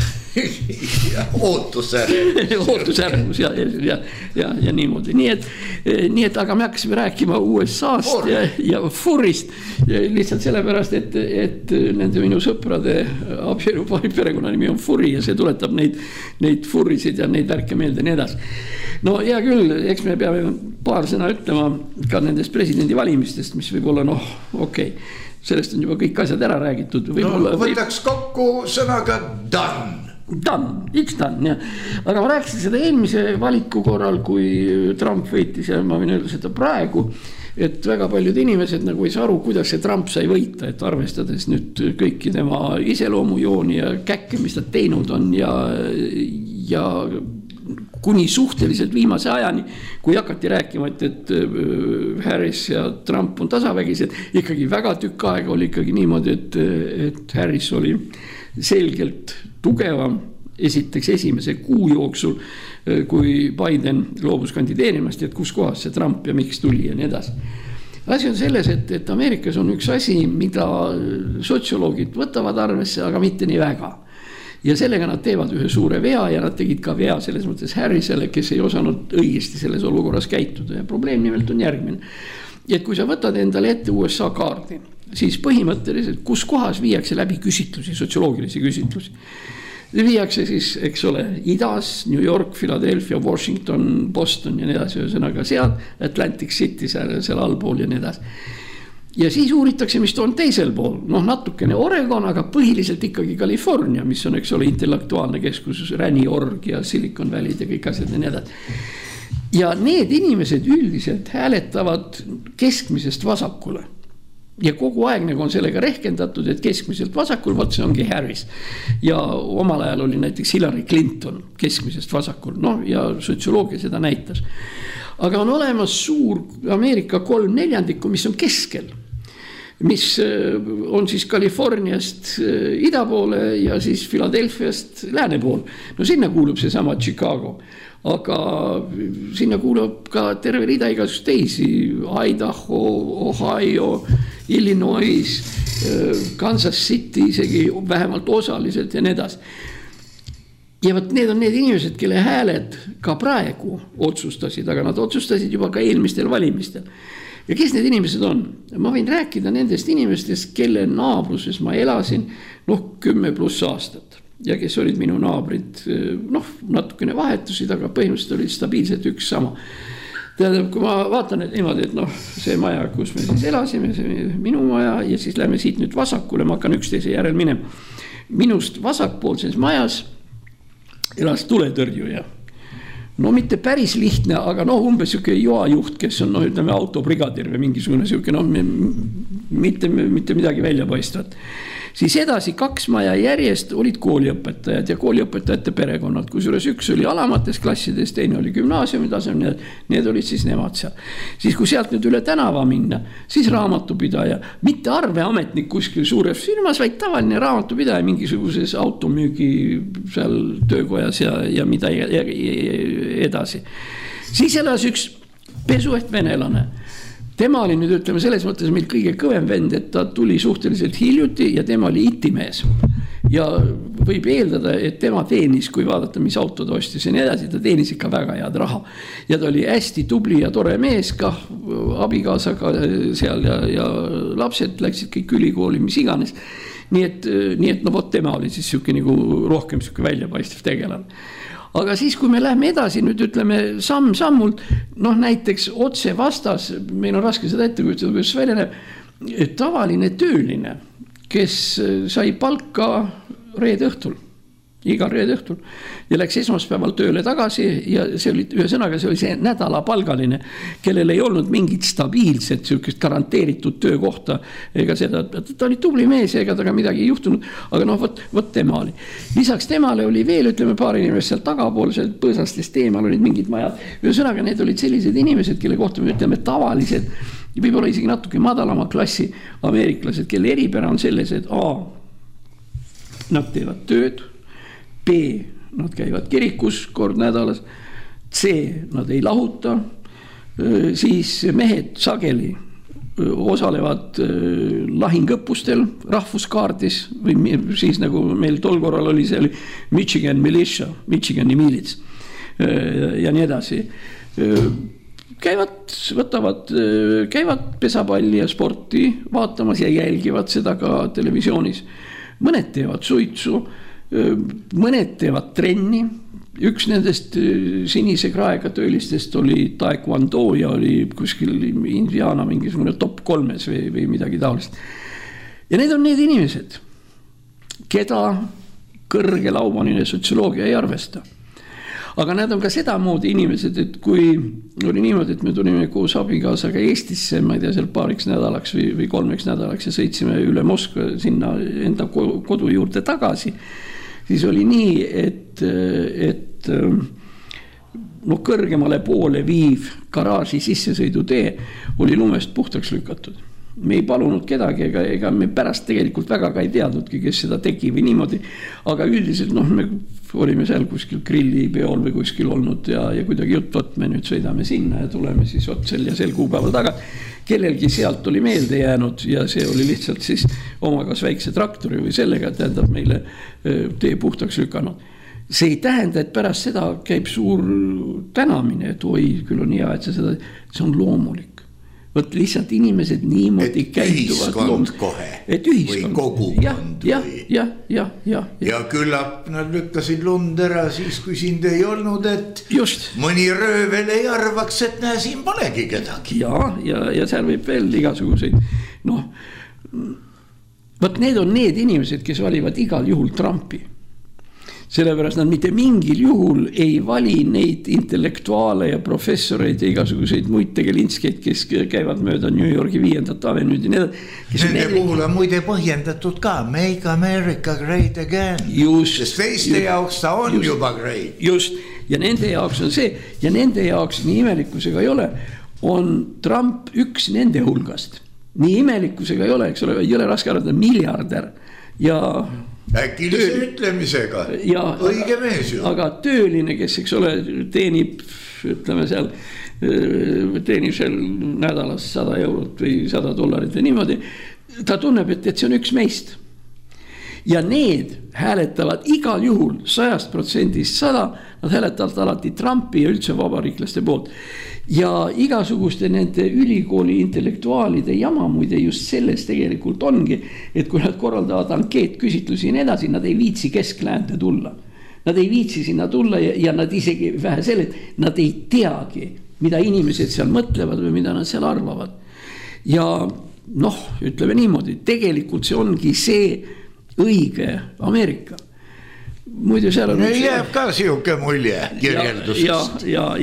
Ootusärevus ja niimoodi. Nii et aga me hakkasime rääkima USA-st ja furrist lihtsalt sellepärast, et nende minu sõprade abielupaari perekonna nimi on Furri ja see tuletab neid furrisid ja neid värke meelde nii edasi. No hea küll, eks me peame paar sõna ütlema ka nendest presidendivalimistest, mis võib olla okei. Sellest on juba kõik asjad ära räägitud. Võtaks kokku sõnaga done. Done, jah. Aga ma rääkisin seda eelmise valiku korral, kui Trump võitis ja ma võin öelda seda praegu, et väga paljud inimesed nagu ei saa aru, kuidas see Trump sai võita, et arvestades nüüd kõiki tema iseloomujooni ja käkke, mis ta teinud on ja kuni suhteliselt viimase ajani, kui hakati rääkima, et Harris ja Trump on tasavägised, ikkagi väga tükk aega oli ikkagi niimoodi, et Harris oli selgelt tugevam esiteks esimese kuu jooksul, kui Biden loobus kandideerimast, et kus kohas see Trump ja miks tuli ja nii edasi. Asi on selles, et Ameerikas on üks asi, mida sotsioloogid võtavad arvesse, aga mitte nii väga. Ja sellega nad teevad ühe suure vea ja nad tegid ka vea selles mõttes Harrisele, kes ei osanud õigesti selles olukorras käituda. Ja probleem nimelt on järgmine. Et kui sa võtad endale ette USA kaardi, siis põhimõtteliselt, kus kohas viiakse läbi küsitlusi, sotsioloogilisi küsitlusi. Viiakse siis, eks ole, idas, New York, Philadelphia, Washington, Boston ja nii edasi, ühesõnaga seal, Atlantic City, seal allpool ja nii edasi. ja siis uuritakse, mis on teisel pool, natukene Oregon, aga põhiliselt ikkagi California, mis on, eks ole, intellektuaalne keskus, Rani org ja Silicon Valley ja kõik asjad ja nii edasi. Ja need inimesed üldiselt hääletavad keskmisest vasakule. Ja kogu aeg nagu on sellega rehkendatud, et keskmiselt vasakul, võt see ongi Harris. Ja omal ajal oli näiteks Hillary Clinton keskmisest vasakul, ja sotsioloogia seda näitas. Aga on olemas suur Ameerika 3/4, mis on keskel, mis on siis Californiast ida poole ja siis Philadelphiast lääne pool. Sinna kuulub see sama Chicago. Aga sinna kuulub ka terve rida igasugust teisi, Idaho, Ohio, Illinois, Kansas City isegi vähemalt osaliselt ja nii edasi. Ja võt need on need inimesed, kelle hääled ka praegu otsustasid, aga nad otsustasid juba ka eelmistel valimistel. Ja kes need inimesed on? Ma võin rääkida nendest inimestest, kelle naabruses ma elasin 10+ aastat. Ja kes olid minu naabrid, natukene vahetusid, aga põhimõtteliselt olid stabiilselt üks sama. Tähendab, kui ma vaatan, et niimoodi, et see maja, kus me siis elasime, see minu maja ja siis lähme siit nüüd vasakule, ma hakkan üksteise järel minema. Minust vasakpoolses majas elas tuletõrjuja. Mitte päris lihtne, aga umbes siuke joajuht, kes on ütleme autobrigadir või mingisugune siuke, mitte midagi välja paistvat. Siis edasi 2 maja järjest olid kooliõpetajad ja kooliõpetajate perekonnad, kusjuures üks oli alamates klassides, teine oli gümnaasiumi tasemel, need olid siis nemad seal. Siis kui sealt nüüd üle tänava minna, siis raamatupidaja, mitte arveametnik kuskil suures firmas, vaid tavaline raamatupidaja mingisuguses automüügi seal töökojas ja mida edasi. Siis elas üks pesueht venelane. Tema oli nüüd ütleme selles mõttes meil kõige kõvem vend, et ta tuli suhteliselt hiljuti ja tema oli itimees. Ja võib eeldada, et tema teenis, kui vaadata, mis auto ta ostis ja nii edasi, ta teenis ikka väga head raha. Ja ta oli hästi tubli ja tore mees, ka abikaasaga seal ja lapsed läksid kõik ülikooli, mis iganes. Nii et tema oli siis siuke nagu rohkem siuke väljapaistev tegelane. Aga siis, kui me lähme edasi, nüüd ütleme samm-sammult, näiteks otse vastas, meil on raske seda ette kujutada, kuidas välja näeb, tavaline tööline, kes sai palka reede õhtul, igal reede õhtul ja läks esmaspäeval tööle tagasi ja see oli ühesõnaga, see oli see nädalapalgaline, kellel ei olnud mingit stabiilset siukest garanteeritud töökohta ega seda, ta oli tubli mees ja ega taga midagi ei juhtunud, aga võt tema oli. Lisaks temale oli veel, ütleme, paar inimest seal tagapoolselt põõsastest teemal olid mingid majad. Ühesõnaga, need olid sellised inimesed, kelle kohta me ütleme tavalised ja võib-olla isegi natuke madalama klassi ameeriklased, kelle eripära on selles, et A, nad teevad tööd, B, nad käivad kirikus kord nädalas, C, nad ei lahuta, siis mehed sageli osalevad lahingõppustel rahvuskaardis või siis nagu meil tol korral oli see Michigan Militia, Michigani miilits ja nii edasi. Käivad pesapalli ja sporti vaatamas ja jälgivad seda ka televisioonis. Mõned teevad suitsu, mõned teevad trenni, üks nendest sinise kraega töölistest oli taekwondo ja oli kuskil Indiana mingisugune top 3 või midagi taolist. Ja need on need inimesed, keda kõrge laumaline sotsioloogia ei arvesta. Aga nad on ka sedamoodi inimesed, et kui oli niimoodi, et me tulime koos abikaasaga Eestisse, ma ei tea, seal 2 nädalaks või 3 nädalaks ja sõitsime üle Moskva sinna enda kodu juurde tagasi, siis oli nii, et kõrgemale poole viiv garaaži sissesõidutee oli lumest puhtaks lükatud. Me ei palunud kedagi, ega me pärast tegelikult väga ka ei teadnudki, kes seda tegi või niimoodi. Aga üldiselt me olime seal kuskil grillipeol või kuskil olnud ja kuidagi jutt, me nüüd sõidame sinna ja tuleme siis sel ja sel kuupäeval taga. Kellelgi sealt oli meelde jäänud ja see oli lihtsalt siis oma kas väikse traktori või sellega tähendab meile tee puhtaks lükanud. See ei tähenda, et pärast seda käib suur tänamine, et oi, küll on hea, et see on loomulik. Võt lihtsalt inimesed niimoodi käituvad. Et ühiskond kohe. Et ühiskond. Või kogukond. Ja küllap nad lükkasid lund ära siis, kui sind ei olnud, et just. Mõni röövel ei arvaks, et näe, siin polegi kedagi. Ja seal võib veel igasuguseid noh, võt need on need inimesed, kes valivad igal juhul Trumpi. Sellepärast nad mitte mingil juhul ei vali neid intellektuaale ja professoreid ja igasuguseid muid tegelinskeid, kes käivad mööda New Yorgi 5. avenüüd ja need. Nende puhul on muide põhjendatud ka Make America Great Again. Sest teiste jaoks ta on juba great. Just, ja nende jaoks on see ja nende jaoks nii imelikkusega ei ole, on Trump üks nende hulgast. Nii imelikkusega ei ole, eks ole, ei ole raske arvata, miljardär ja äkilise ütlemisega, õige mees ju. Aga tööline, kes eks ole teenib, ütleme seal, teenib seal nädalas 100 eurot või $100 või niimoodi, ta tunneb, et see on üks meist. Ja need hääletavad igal juhul 100% 100, nad hääletavad alati Trumpi ja üldse vabariiklaste poolt. Ja igasuguste nende ülikooli intellektuaalide jama muide just selles tegelikult ongi, et kui nad korraldavad ankeetküsitlusi ja nii edasi, nad ei viitsi keskläände tulla. Nad ei viitsi sinna tulla ja nad isegi vähe selle, et nad ei teagi, mida inimesed seal mõtlevad või mida nad seal arvavad. Ja noh, ütleme niimoodi, tegelikult see ongi see õige Ameerika. Muidu seal on jääb ka siuke mulje kirjeldusest.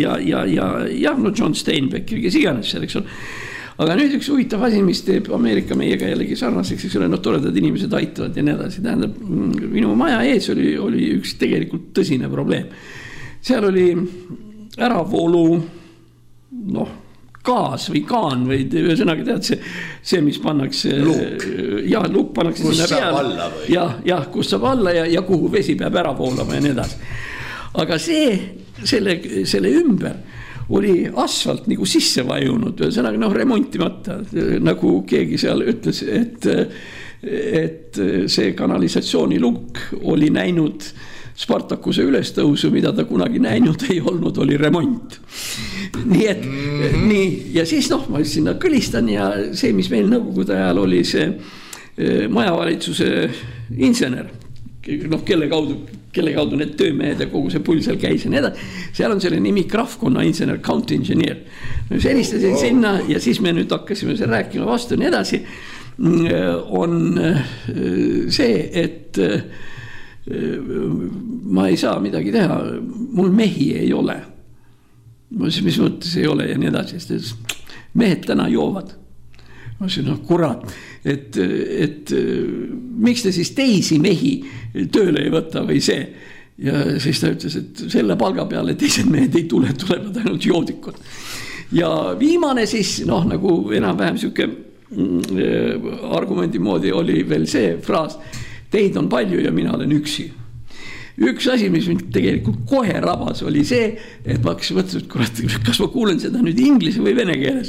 Ja no John Steinbeck, kes iganes seal, eks ole. Aga nüüd üks huvitav asi, mis teeb Ameerika meiega jällegi sarnaseks, eks ole, no toredad inimesed aitavad ja nii edasi. Tähendab, minu maja ees oli üks tegelikult tõsine probleem. Seal oli äravoolu, noh, gaas või kaan või ühesõnaga tead see, mis pannakse ja lukk pannakse kus sinna peale ja kus saab alla ja kuhu vesi peab ära voolama ja nii edasi. Aga selle ümber oli asfalt nagu sisse vajunud, ühesõnaga noh remontimata, nagu keegi seal ütles, et see kanalisatsiooni lukk oli näinud Spartakuse ülestõusu, mida ta kunagi näinud ei olnud, oli remont. Nii et nii, ja siis noh, ma sinna kõlistan ja see, mis meil nõukogude ajal oli see majavalitsuse insener, noh, kelle kaudu need töömehed ja kogu see pull seal käis ja nii edasi. Seal on selle nimi Krafkonna insener, count engineer. Selistasin sinna ja siis me nüüd hakkasime seal rääkima vastu ja nii edasi. On see, et ma ei saa midagi teha, mul mehi ei ole. Mis mõttes ei ole ja nii edasi. Mehed täna joovad. Ma ütlesin, no kurat, et miks te siis teisi mehi tööle ei võta või see. Ja siis ta ütles, et selle palga peale teised mehed ei tule, tulevad ainult joodikud. Ja viimane siis, noh nagu enam-vähem siuke argumendi moodi oli veel see fraas, teid on palju ja mina olen üksi. Üks asi, mis mind tegelikult kohe rabas, oli see, et ma hakkasin mõtlesin, et kurat, kas ma kuulen seda nüüd inglise või vene keeles,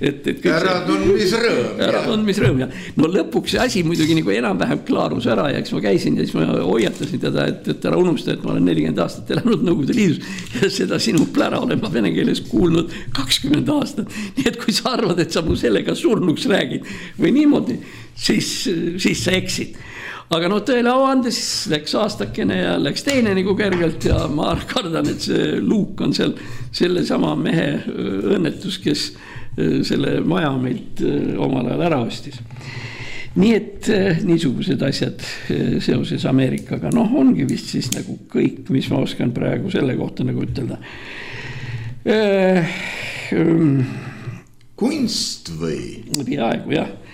äratundmisrõõm. No lõpuks see asi muidugi nagu enam-vähem klaarus ära ja eks ma käisin ja siis ma hoiatasin teda, et ära unusta, et ma olen 40 aastat elanud Nõukogude Liidus ja seda sinu plära olen ma vene keeles kuulnud 20 aastat. Nii et kui sa arvad, et sa mu sellega surnuks räägid või niimoodi, siis sa eksid. Aga no tõele au andes läks aastakene ja läks teine nagu kergelt ja ma kardan, et see Luuk on seal selle sama mehe õnnetus, kes selle maja meilt omal ajal ära ostis. Nii et niisugused asjad seoses Ameerikaga, noh ongi vist siis nagu kõik, mis ma oskan praegu selle kohta nagu ütelda. Kunst või? Peaaegu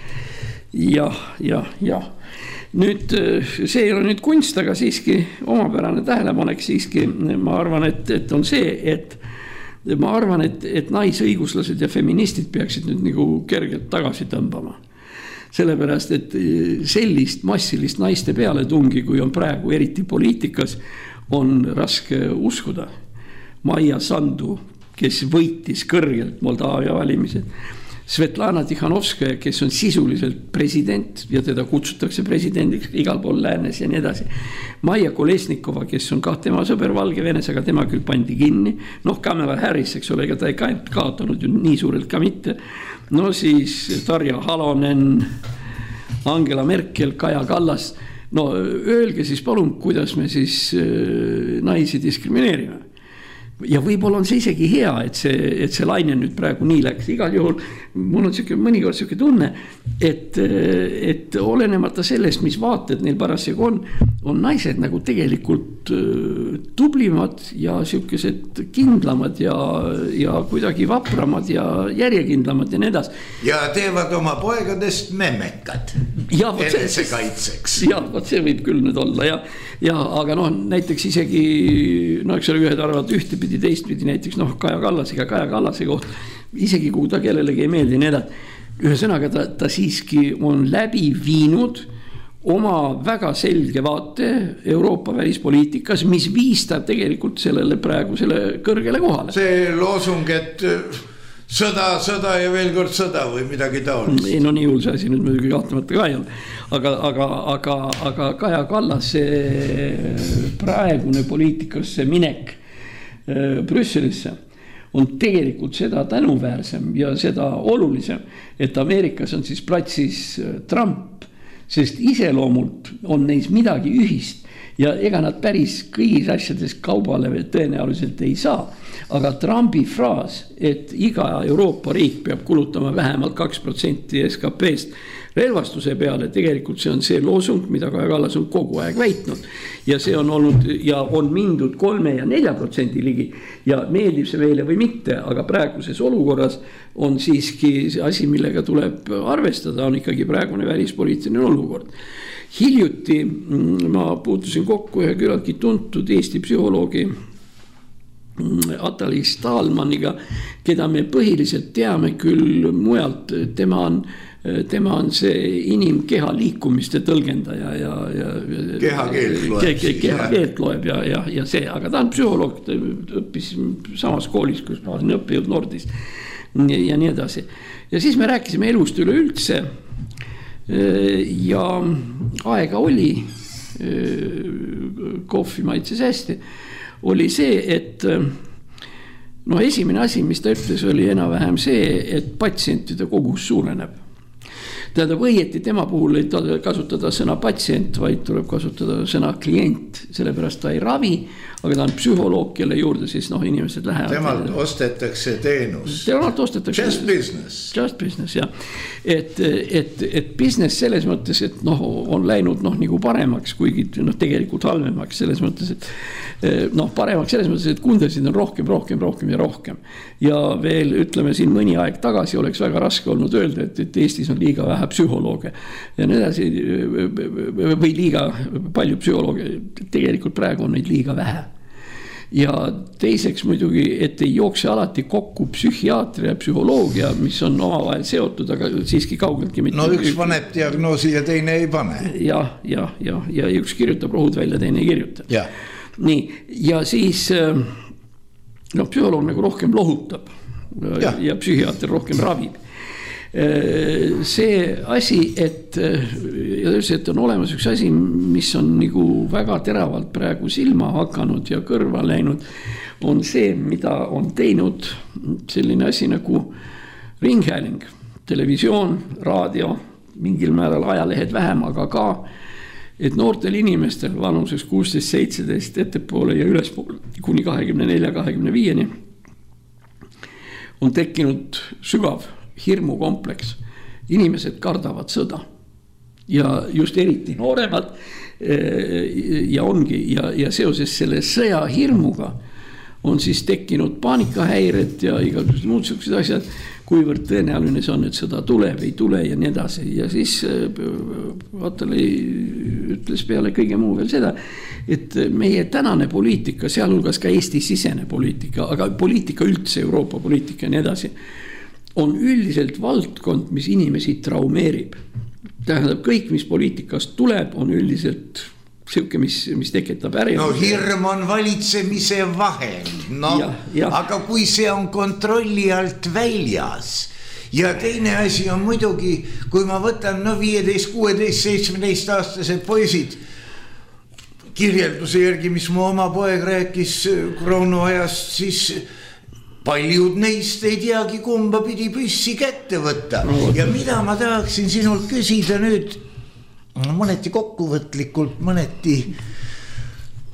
jah. Nüüd see ei ole nüüd kunst, aga siiski omapärane tähelepanek siiski ma arvan, et on see, et ma arvan, et naisõiguslased ja feministid peaksid nüüd nagu kergelt tagasi tõmbama. Sellepärast, et sellist massilist naiste peale tungi, kui on praegu eriti poliitikas, on raske uskuda. Maia Sandu, kes võitis kõrgelt Moldaavia valimised. Svetlana Tihhanovskaja, kes on sisuliselt president ja teda kutsutakse presidendiks igal pool läänes ja nii edasi. Maia Kolesnikova, kes on ka tema sõber Valgevenes, aga tema küll pandi kinni. Noh, Kamala Harris, eks ole, ega ta ei kaotanud ju nii suurelt ka mitte. No siis Tarja Halonen, Angela Merkel, Kaja Kallas. No öelge siis palun, kuidas me siis naisi diskrimineerime. ja võib-olla on see isegi hea, et see laine nüüd praegu nii läks. Igal juhul mul on mõnikord selline tunne, et olenemata sellest, mis vaated neil parasjagu on naised nagu tegelikult tublimad ja sellised kindlamad ja kuidagi vapramad ja järjekindlamad ja nii edasi. Ja teevad oma poegadest memmekad enesekaitseks. Ja, võt see võib küll nüüd olla ja aga näiteks isegi, eks ole, ühed arvad ühtepidi, teistpidi, näiteks Kaja Kallase koht, isegi kui ta kellelegi ei meeldi, nii edasi. Ühesõnaga ta siiski on läbi viinud oma väga selge vaate Euroopa välispoliitikas, mis viis ta tegelikult sellele praegu selle kõrgele kohale. See loosung, et sõda ja veel kord sõda või midagi taolist. Ei, nii hull see asi nüüd muidugi kahtlemata ka ei ole. Aga Kaja Kallase praegune poliitikasse minek Brüsselisse on tegelikult seda tänuväärsem ja seda olulisem, et Ameerikas on siis platsis Trump, sest iseloomult on neis midagi ühist ja ega nad päris kõigis asjades kaubale veel tõenäoliselt ei saa. Aga Trumpi fraas, et iga Euroopa riik peab kulutama vähemalt 2% SKP-st relvastuse peale, tegelikult see on see loosung, mida Kaja Kallas on kogu aeg väitnud. Ja see on olnud ja on mindud 3 ja 4% ligi ja meeldib see meile või mitte, aga praeguses olukorras on siiski see asi, millega tuleb arvestada, on ikkagi praegune välispoliitiline olukord. Hiljuti ma puutusin kokku ühe küllaltki tuntud Eesti psühholoogi Atali Stalmaniga, keda me põhiliselt teame küll mujalt, tema on see inimkeha liikumiste tõlgendaja ja kehakeelt loeb ja see, aga ta on psühholoog, ta õppis samas koolis, kus ma olen õppinud Nordis ja nii edasi. Ja siis me rääkisime elust üleüldse ja aega oli, kohvi maitses hästi, oli see, et esimene asi, mis ta ütles, oli enam-vähem see, et patsientide kogus suureneb. Tähendab, õieti tema puhul ei kasutada sõna patsient, vaid tuleb kasutada sõna klient, sellepärast ta ei ravi, aga ta on psühholoog, kelle juurde siis inimesed lähevad. Temalt ostetakse teenus. Temalt ostetakse. Just business, jah. Et business selles mõttes, et on läinud nagu paremaks, kuigi tegelikult halvemaks selles mõttes, et paremaks selles mõttes, et kundasid on rohkem. Ja veel ütleme siin mõni aeg tagasi oleks väga raske olnud öelda, et Eestis on liiga vähe psühholooge ja nii edasi või liiga palju psühholooge, tegelikult praegu on neid liiga vähe. Ja teiseks muidugi, et ei jookse alati kokku psühhiaatria ja psühholoogia, mis on omavahel seotud, aga siiski kaugeltki mitte. Üks paneb diagnoosi ja teine ei pane. Ja üks kirjutab rohud välja, teine ei kirjuta. Ja. Nii, ja siis psühholoog nagu rohkem lohutab ja psühhiaater rohkem ravib. See asi, et on olemas üks asi, mis on nagu väga teravalt praegu silma hakanud ja kõrva läinud, on see, mida on teinud selline asi nagu ringhääling, televisioon, raadio, mingil määral ajalehed vähem, aga ka, et noortel inimestel vanuses 16-17 ettepoole ja ülespoole kuni 24-25 on tekkinud sügav hirmukompleks. Inimesed kardavad sõda ja just eriti nooremad ja ongi ja seoses selle sõja hirmuga on siis tekkinud paanikahäired ja igasugused muud sellised asjad, kuivõrd tõenäoline see on, et sõda tuleb, ei tule ja nii edasi. Ja siis Atali ütles peale kõige muu veel seda, et meie tänane poliitika, sealhulgas ka Eesti sisene poliitika, aga poliitika üldse, Euroopa poliitika ja nii edasi, on üldiselt valdkond, mis inimesi traumeerib. Tähendab, kõik, mis poliitikast tuleb, on üldiselt siuke, mis tekitab äri. Hirm on valitsemise vahel. Aga kui see on kontrolli alt väljas ja teine asi on muidugi, kui ma võtan 15, 16, 17 aastased poisid kirjelduse järgi, mis mu oma poeg rääkis kroonuajast, siis paljud neist ei teagi, kumba pidi püssi kätte võtta. Ja mida ma tahaksin sinult küsida nüüd mõneti kokkuvõtlikult, mõneti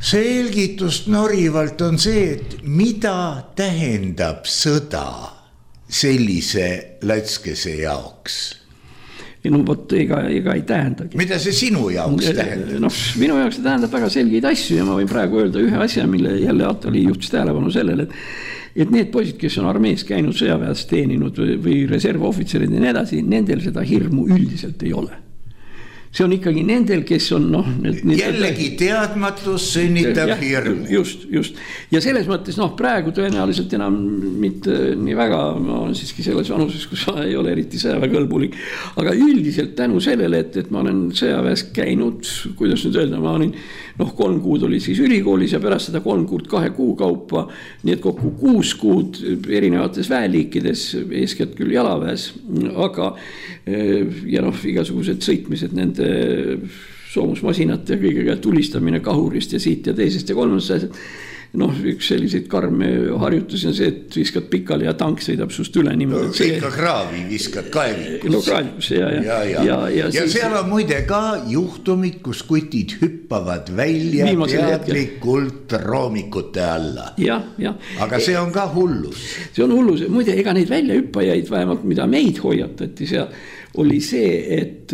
selgitust norivalt on see, et mida tähendab sõda sellise lätskese jaoks? No vot, ega ei tähendagi. Mida see sinu jaoks tähendab? No, minu jaoks see tähendab väga selgeid asju ja ma võin praegu öelda ühe asja, mille jälle Atali juhtis tähelepanu sellele, et need poisid, kes on armees käinud, sõjaväes teeninud või reservohvitserid ja nii edasi, nendel seda hirmu üldiselt ei ole. See on ikkagi nendel, kes on jällegi teadmatus sünnitab hirmu. Just. Ja selles mõttes praegu tõenäoliselt enam mitte nii väga, ma olen siiski selles vanuses, kus ei ole eriti sõjaväekõlbulik, aga üldiselt tänu sellele, et ma olen sõjaväes käinud, kuidas nüüd öelda, ma olin 3 kuud oli siis ülikoolis ja pärast seda 3 kuud 2 kuu kaupa, nii et kokku 6 kuud erinevates väeliikides, eeskätt küll jalaväes, aga ja igasugused sõitmised nende soomusmasinate ja kõigega tulistamine kahurist ja siit ja teisest ja kolmandast asjad. Üks selliseid karme harjutusi on see, et viskad pikali ja tank sõidab sust üle niimoodi. Ikka kraavi viskad kaevikusse. Kaevikusse, ja seal on muide ka juhtumid, kus kutid hüppavad välja teadlikult roomikute alla. Ja. Aga see on ka hullus. See on hullus. Muide, ega neid väljahüppajaid vähemalt, mida meid hoiatati seal, oli see, et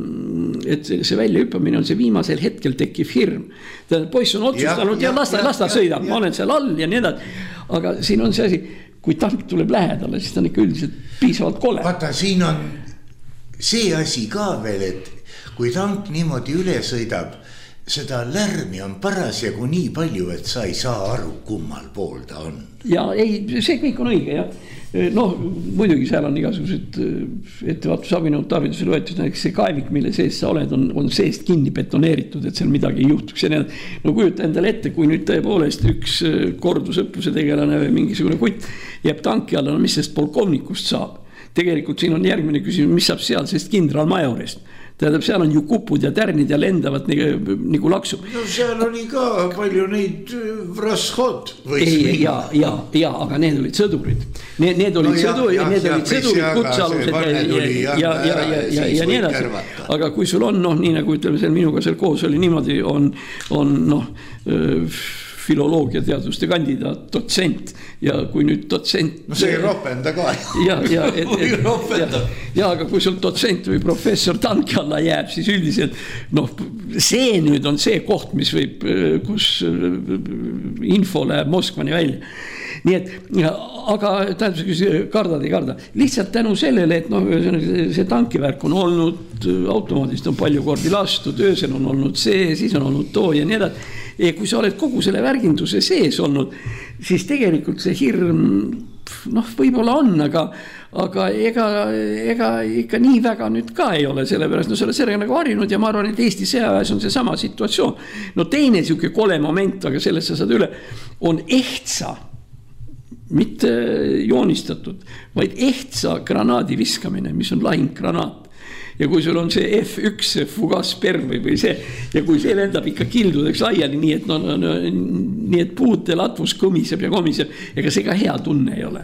see väljahüppamine on see viimasel hetkel tekkiv hirm. Poiss on otsustanud ja lasta sõidab, ma olen seal all ja nii edasi. Aga siin on see asi, kui tank tuleb lähedale, siis ta on ikka üldiselt piisavalt kole. Vaata, siin on see asi ka veel, et kui tank niimoodi üle sõidab, seda lärmi on parasjagu nii palju, et sa ei saa aru, kummal pool ta on. Ja ei, see kõik on õige, jah. Muidugi seal on igasugused ettevaatusabinood tarvitusele võetud, näiteks see kaevik, mille sees sa oled, on seest kinni betoneeritud, et seal midagi ei juhtuks. Kujuta endale ette, kui nüüd tõepoolest üks kordusõppuse tegelane või mingisugune kutt jääb tanki alla, mis sest polkovnikust saab. Tegelikult siin on järgmine küsimus, mis saab seal sest kindralmajorist. Tähendab, seal on ju kupud ja tärnid ja lendavad nagu laksu. Seal oli ka palju neid vrashod. Ja, aga need olid sõdurid. Need olid sõdurid kutsealused ja nii edasi. Aga kui sul on, nii nagu ütleme, seal minuga seal koos oli niimoodi, on filoloogiateaduste kandidaat, dotsent ja kui nüüd dotsent... No see ei ropenda ka. Ja, aga kui sul dotsent või professor tanki alla jääb, siis üldiselt, see nüüd on see koht, mis võib, kus info läheb Moskvani välja. Nii et, aga tähendab, kardad ei karda. Lihtsalt tänu sellele, et see tankivärk on olnud, automaadist on palju kordi lastud, öösel on olnud see, siis on olnud too ja nii edasi. Ja kui sa oled kogu selle värginduse sees olnud, siis tegelikult see hirm, võib-olla on, aga ega ikka nii väga nüüd ka ei ole, sellepärast, sa oled sellega nagu harjunud ja ma arvan, et Eesti sõjaväes on see sama situatsioon. Teine siuke kole moment, aga sellest sa saad üle, on ehtsa, mitte joonistatud, vaid ehtsa granaadi viskamine, mis on lahinggranaat. Ja kui sul on see F1, see fugasperm või see, ja kui see lendab ikka kildudeks laiali, nii et puute latvus kõmiseb ja komiseb, ega see ka hea tunne ei ole.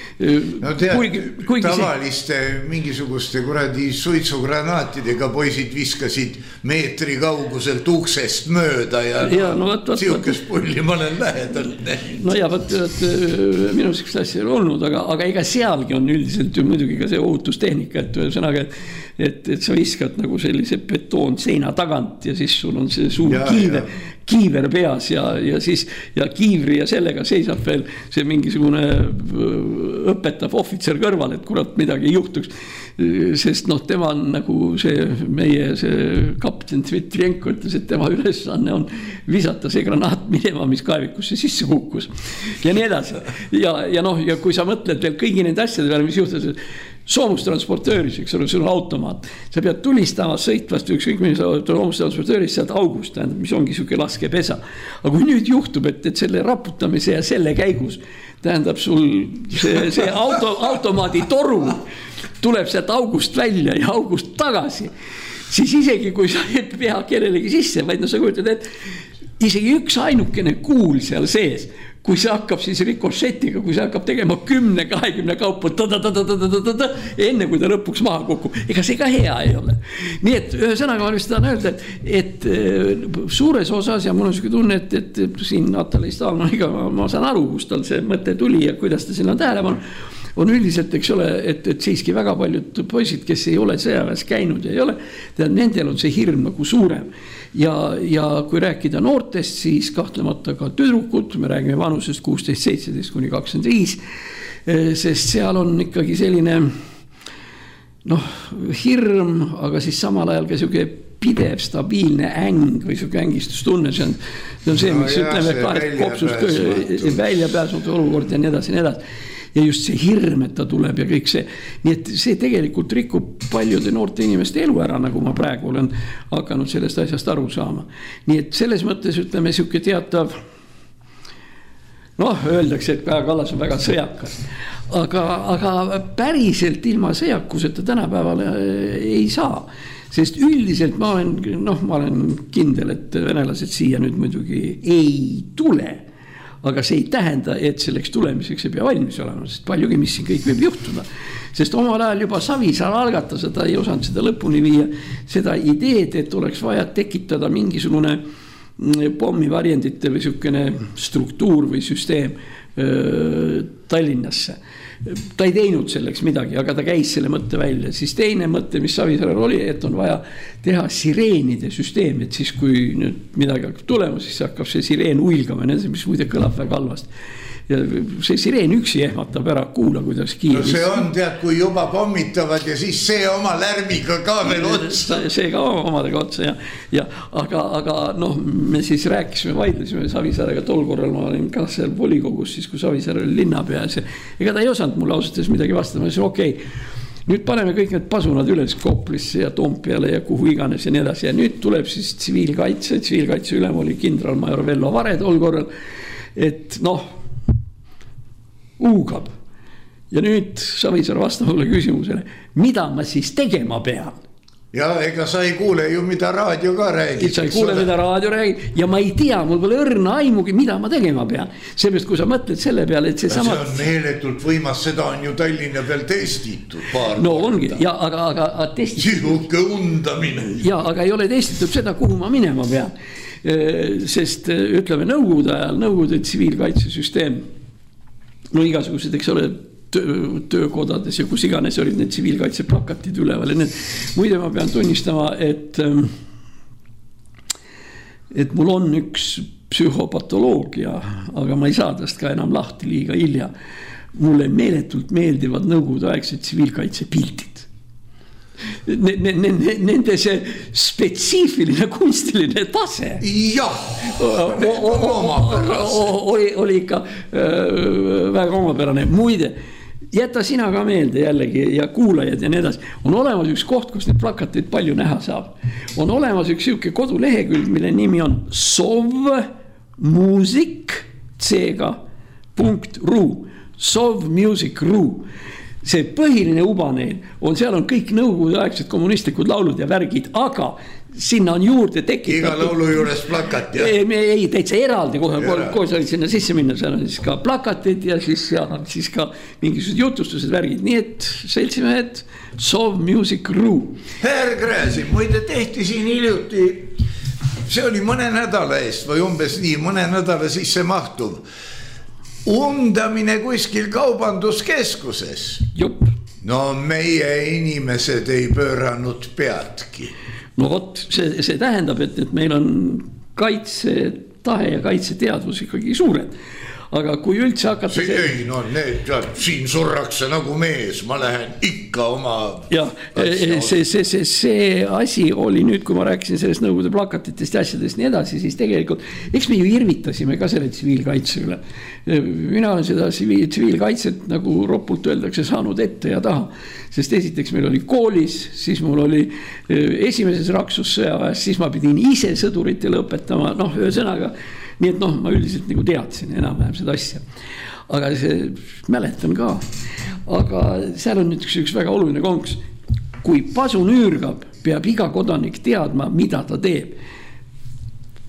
Tavaliste mingisuguste kuradi suitsugranaatidega poisid viskasid meetri kauguselt uksest mööda ja siukest pulli ma olen lähedalt. Minu siukest asja ei olnud, aga ega sealgi on üldiselt ju muidugi ka see ohutustehnika, et sa viskad nagu sellise betoon seina tagant ja siis sul on see suur kiiver peas ja siis kiivri ja sellega seisab veel see mingisugune õpetav ohvitser kõrval, et kurat midagi ei juhtuks. Sest tema on nagu meie kapten Dmitrienko ütles, et tema ülesanne on visata see granaat minema, mis kaevikusse sisse kukkus. Ja nii edasi. Ja kui sa mõtled veel kõigi nende asjade peale, mis juhtus, soomustransportööris, eks ole, sul on automaat. Sa pead tulistama sõitvast ükskõik soomustransportööris sealt august, mis ongi siuke laskepesa. Aga kui nüüd juhtub, et selle raputamise ja selle käigus tähendab sul see automaadi toru tuleb sealt august välja ja august tagasi, siis isegi kui sa ei pea kellelegi sisse, vaid sa kujutad, et isegi üks ainukene kuul seal sees, kui see hakkab siis rikošetiga, kui see hakkab tegema 10-20 kaupa, enne kui ta lõpuks maha kukub, ega see ka hea ei ole. Nii et ühesõnaga ma vist tahan öelda, et suures osas ja mul on selline tunne, et siin Natalja Stalmaniga ma saan aru, kus tal see mõte tuli ja kuidas ta sinna tähelepanu, on üldiselt, eks ole, et siiski väga paljud poisid, kes ei ole sõjaväes käinud ja ei ole, nendel on see hirm nagu suurem. Ja kui rääkida noortest, siis kahtlemata ka tüdrukud, me räägime vanusest 16-17 kuni 25, sest seal on ikkagi selline hirm, aga siis samal ajal ka selline pidev, stabiilne äng või selline ängistustunne, see on see, mis ütleme, et kopsust välja pääsnud olukord ja nii edasi, nii edasi. Ja just see hirm, et ta tuleb ja kõik see. Nii et see tegelikult rikub paljude noorte inimeste elu ära, nagu ma praegu olen hakanud sellest asjast aru saama. Nii et selles mõttes ütleme selline teatav, öeldakse, et Kaja Kallas on väga sõjakas. Aga päriselt ilma sõjakuseta tänapäeval ei saa. Sest üldiselt ma olen kindel, et venelased siia nüüd muidugi ei tule. Aga see ei tähenda, et selleks tulemiseks ei pea valmis olema, sest paljugi, mis siin kõik võib juhtuda. Sest omal ajal juba Savisaar algatas, ta ei osanud seda lõpuni viia, seda ideed, et oleks vaja tekitada mingisugune pommivariendite või selline struktuur või süsteem Tallinnasse. Ta ei teinud selleks midagi, aga ta käis selle mõtte välja. Siis teine mõte, mis Savisaarel oli, et on vaja teha sireenide süsteem, et siis kui nüüd midagi hakkab tulema, siis hakkab see sireen uilgama, mis muide kõlab väga halvasti. Ja see sireen üksi ehmatab ära, kuula, kuidas kiiris. No see on, tead, kui juba pommitavad ja siis see oma lärmiga ka veel otsa. See ka omadega otsa, ja. Aga me siis rääkisime, vaidlesime Savisaarega tol korral, ma olin ka seal volikogus, siis kui Savisaar oli linnapea. Ega ta ei osanud mulle ausalt midagi vastama, siis okei. Nüüd paneme kõik need pasunad üles Koplisse ja Toompeale ja kuhu iganes ja nii edasi. Ja nüüd tuleb siis tsiviilkaitse ülem oli kindralmajor Vello Vare tol korral, et uugab. Ja nüüd Savisaar vastab mulle küsimusele, mida ma siis tegema pean? Ja ega sa ei kuule ju, mida raadio ka räägib. Sa ei kuule, mida raadio räägib ja ma ei tea, mul pole õrna aimugi, mida ma tegema pean. Seepärast, kui sa mõtled selle peale, et see sama... See on meeletult võimas, seda on ju Tallinna peal testitud paar ongi, ja aga testitud... Sihuke undamine. Ja, aga ei ole testitud seda, kuhu ma minema pean. Sest ütleme, nõukogude ajal, nõukogude tsiviilkaitsesüsteem, igasugused, eks ole, töökodades ja kus iganes olid need tsiviilkaitseplakatid üleval. Muide ma pean tunnistama, et mul on üks psühhopatoloogia, aga ma ei saa tast ka enam lahti liiga hilja. Mulle meeletult meeldivad nõukogude aegsed tsiviilkaitse pildid. Nende see spetsiifiline kunstiline tase oli ikka väga omapärane. Muide, jäta sina ka meelde jällegi ja kuulajad ja nii edasi. On olemas üks koht, kus need plakateid palju näha saab. On olemas üks siuke kodulehekülg, mille nimi on sovmusic.ru Sovmusic.ru. See põhiline uba neil on, seal on kõik nõukogude aegsed kommunistlikud laulud ja värgid, aga sinna on juurde tekitatud. Iga laulu juures plakat, jah? Ei, täitsa eraldi kohe olid sinna sisse minna, seal on siis ka plakatid ja siis ka mingisugused jutustused värgid. Nii et seltsimehed, Sovmusic.ru. Herr Gräzin, muide tehti siin hiljuti, see oli mõne nädala eest või umbes nii, mõne nädala sisse mahtuv. Undamine kuskil kaubanduskeskuses. Jupp. No meie inimesed ei pööranud peadki. No vot, see tähendab, et meil on kaitsetahe ja kaitseteadvus ikkagi suured. Aga kui üldse hakata... siin surrakse nagu mees, ma lähen ikka oma... Ja, see asi oli nüüd, kui ma rääkisin sellest nõukogude plakatitest ja asjadest nii edasi, siis tegelikult, eks me ju irvitasime ka selle tsiviilkaitse üle. Mina olen seda tsiviilkaitset, nagu ropult öeldakse, saanud ette ja taha. Sest esiteks meil oli koolis, siis mul oli esimeses raksus sõjaväes, siis ma pidin ise sõduritele õpetama, ühesõnaga, nii et ma üldiselt nagu teadsin enam-vähem seda asja. Aga see mäletan ka. Aga seal on nüüd üks väga oluline konks. Kui pasun üürgab, peab iga kodanik teadma, mida ta teeb.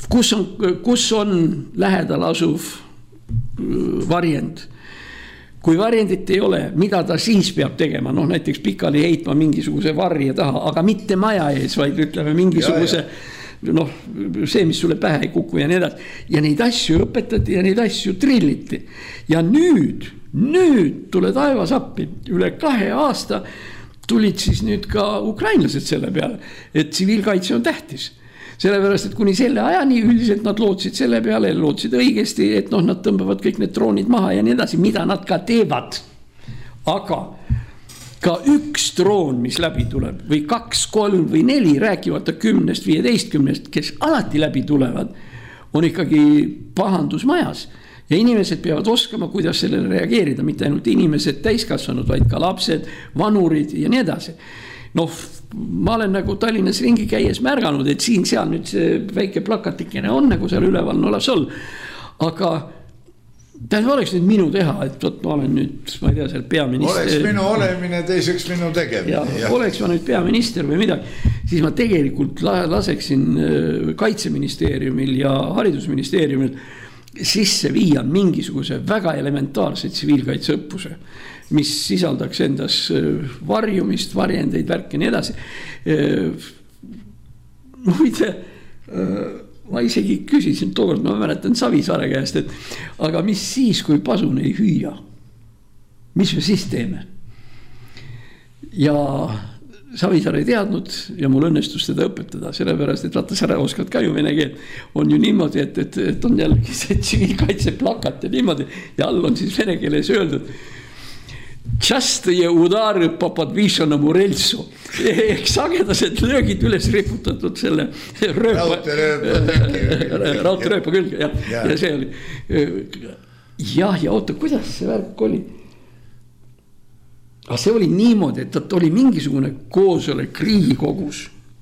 kus on lähedal asuv varjend. Kui varjendit ei ole, mida ta siis peab tegema? Noh, näiteks pikali heitma mingisuguse varje taha, aga mitte maja ees, vaid ütleme mingisuguse, noh, see, mis sulle pähe ei kuku ja nii edasi. Ja neid asju õpetati ja neid asju trilliti. Ja nüüd tule taevas appi, üle 2 aasta tulid siis nüüd ka ukrainlased selle peale, et tsiviilkaitse on tähtis. Sellepärast, et kuni selle ajani üldiselt nad lootsid selle peale, lootsid õigesti, et noh, nad tõmbavad kõik need droonid maha ja nii edasi, mida nad ka teevad. Aga ka üks droon, mis läbi tuleb, või 2, 3 või 4, rääkivata 10-15, kes alati läbi tulevad, on ikkagi pahandus majas. Ja inimesed peavad oskama, kuidas sellele reageerida, mitte ainult inimesed täiskasvanud, vaid ka lapsed, vanurid ja nii edasi. Noh, ma olen nagu Tallinnas ringi käies märganud, et siin-seal nüüd see väike plakatikene on nagu seal üleval nolas ol. Aga tähendab, oleks nüüd minu teha, et ma olen nüüd, ma ei tea, seal peaminister. Oleks minu olemine, teiseks minu tegemine. Ja oleks ma nüüd peaminister või midagi, siis ma tegelikult laseksin Kaitseministeeriumil ja Haridusministeeriumil sisse viia mingisuguse väga elementaarse tsiviilkaitseõppuse, mis sisaldaks endas varjumist, varjendeid, värki ja nii edasi. Ma isegi küsisin tookord, ma mäletan Savisaare käest, et aga mis siis, kui pasun ei hüüa? Mis me siis teeme? Ja Savisaar ei teadnud ja mul õnnestus seda õpetada, sellepärast, et vaata, sa oskad ka ju vene keelt. On ju niimoodi, et on jällegi see tsiviilkaitse plakat ja niimoodi ja all on siis vene keeles öeldud Частые удары по подвешенному рельсу. Ehk sagedased löögid üles riputatud selle raudteerööpa külge. Ja see oli. Ja oota, kuidas see värk oli? Aga see oli niimoodi, et oli mingisugune koosolek Riigikogus.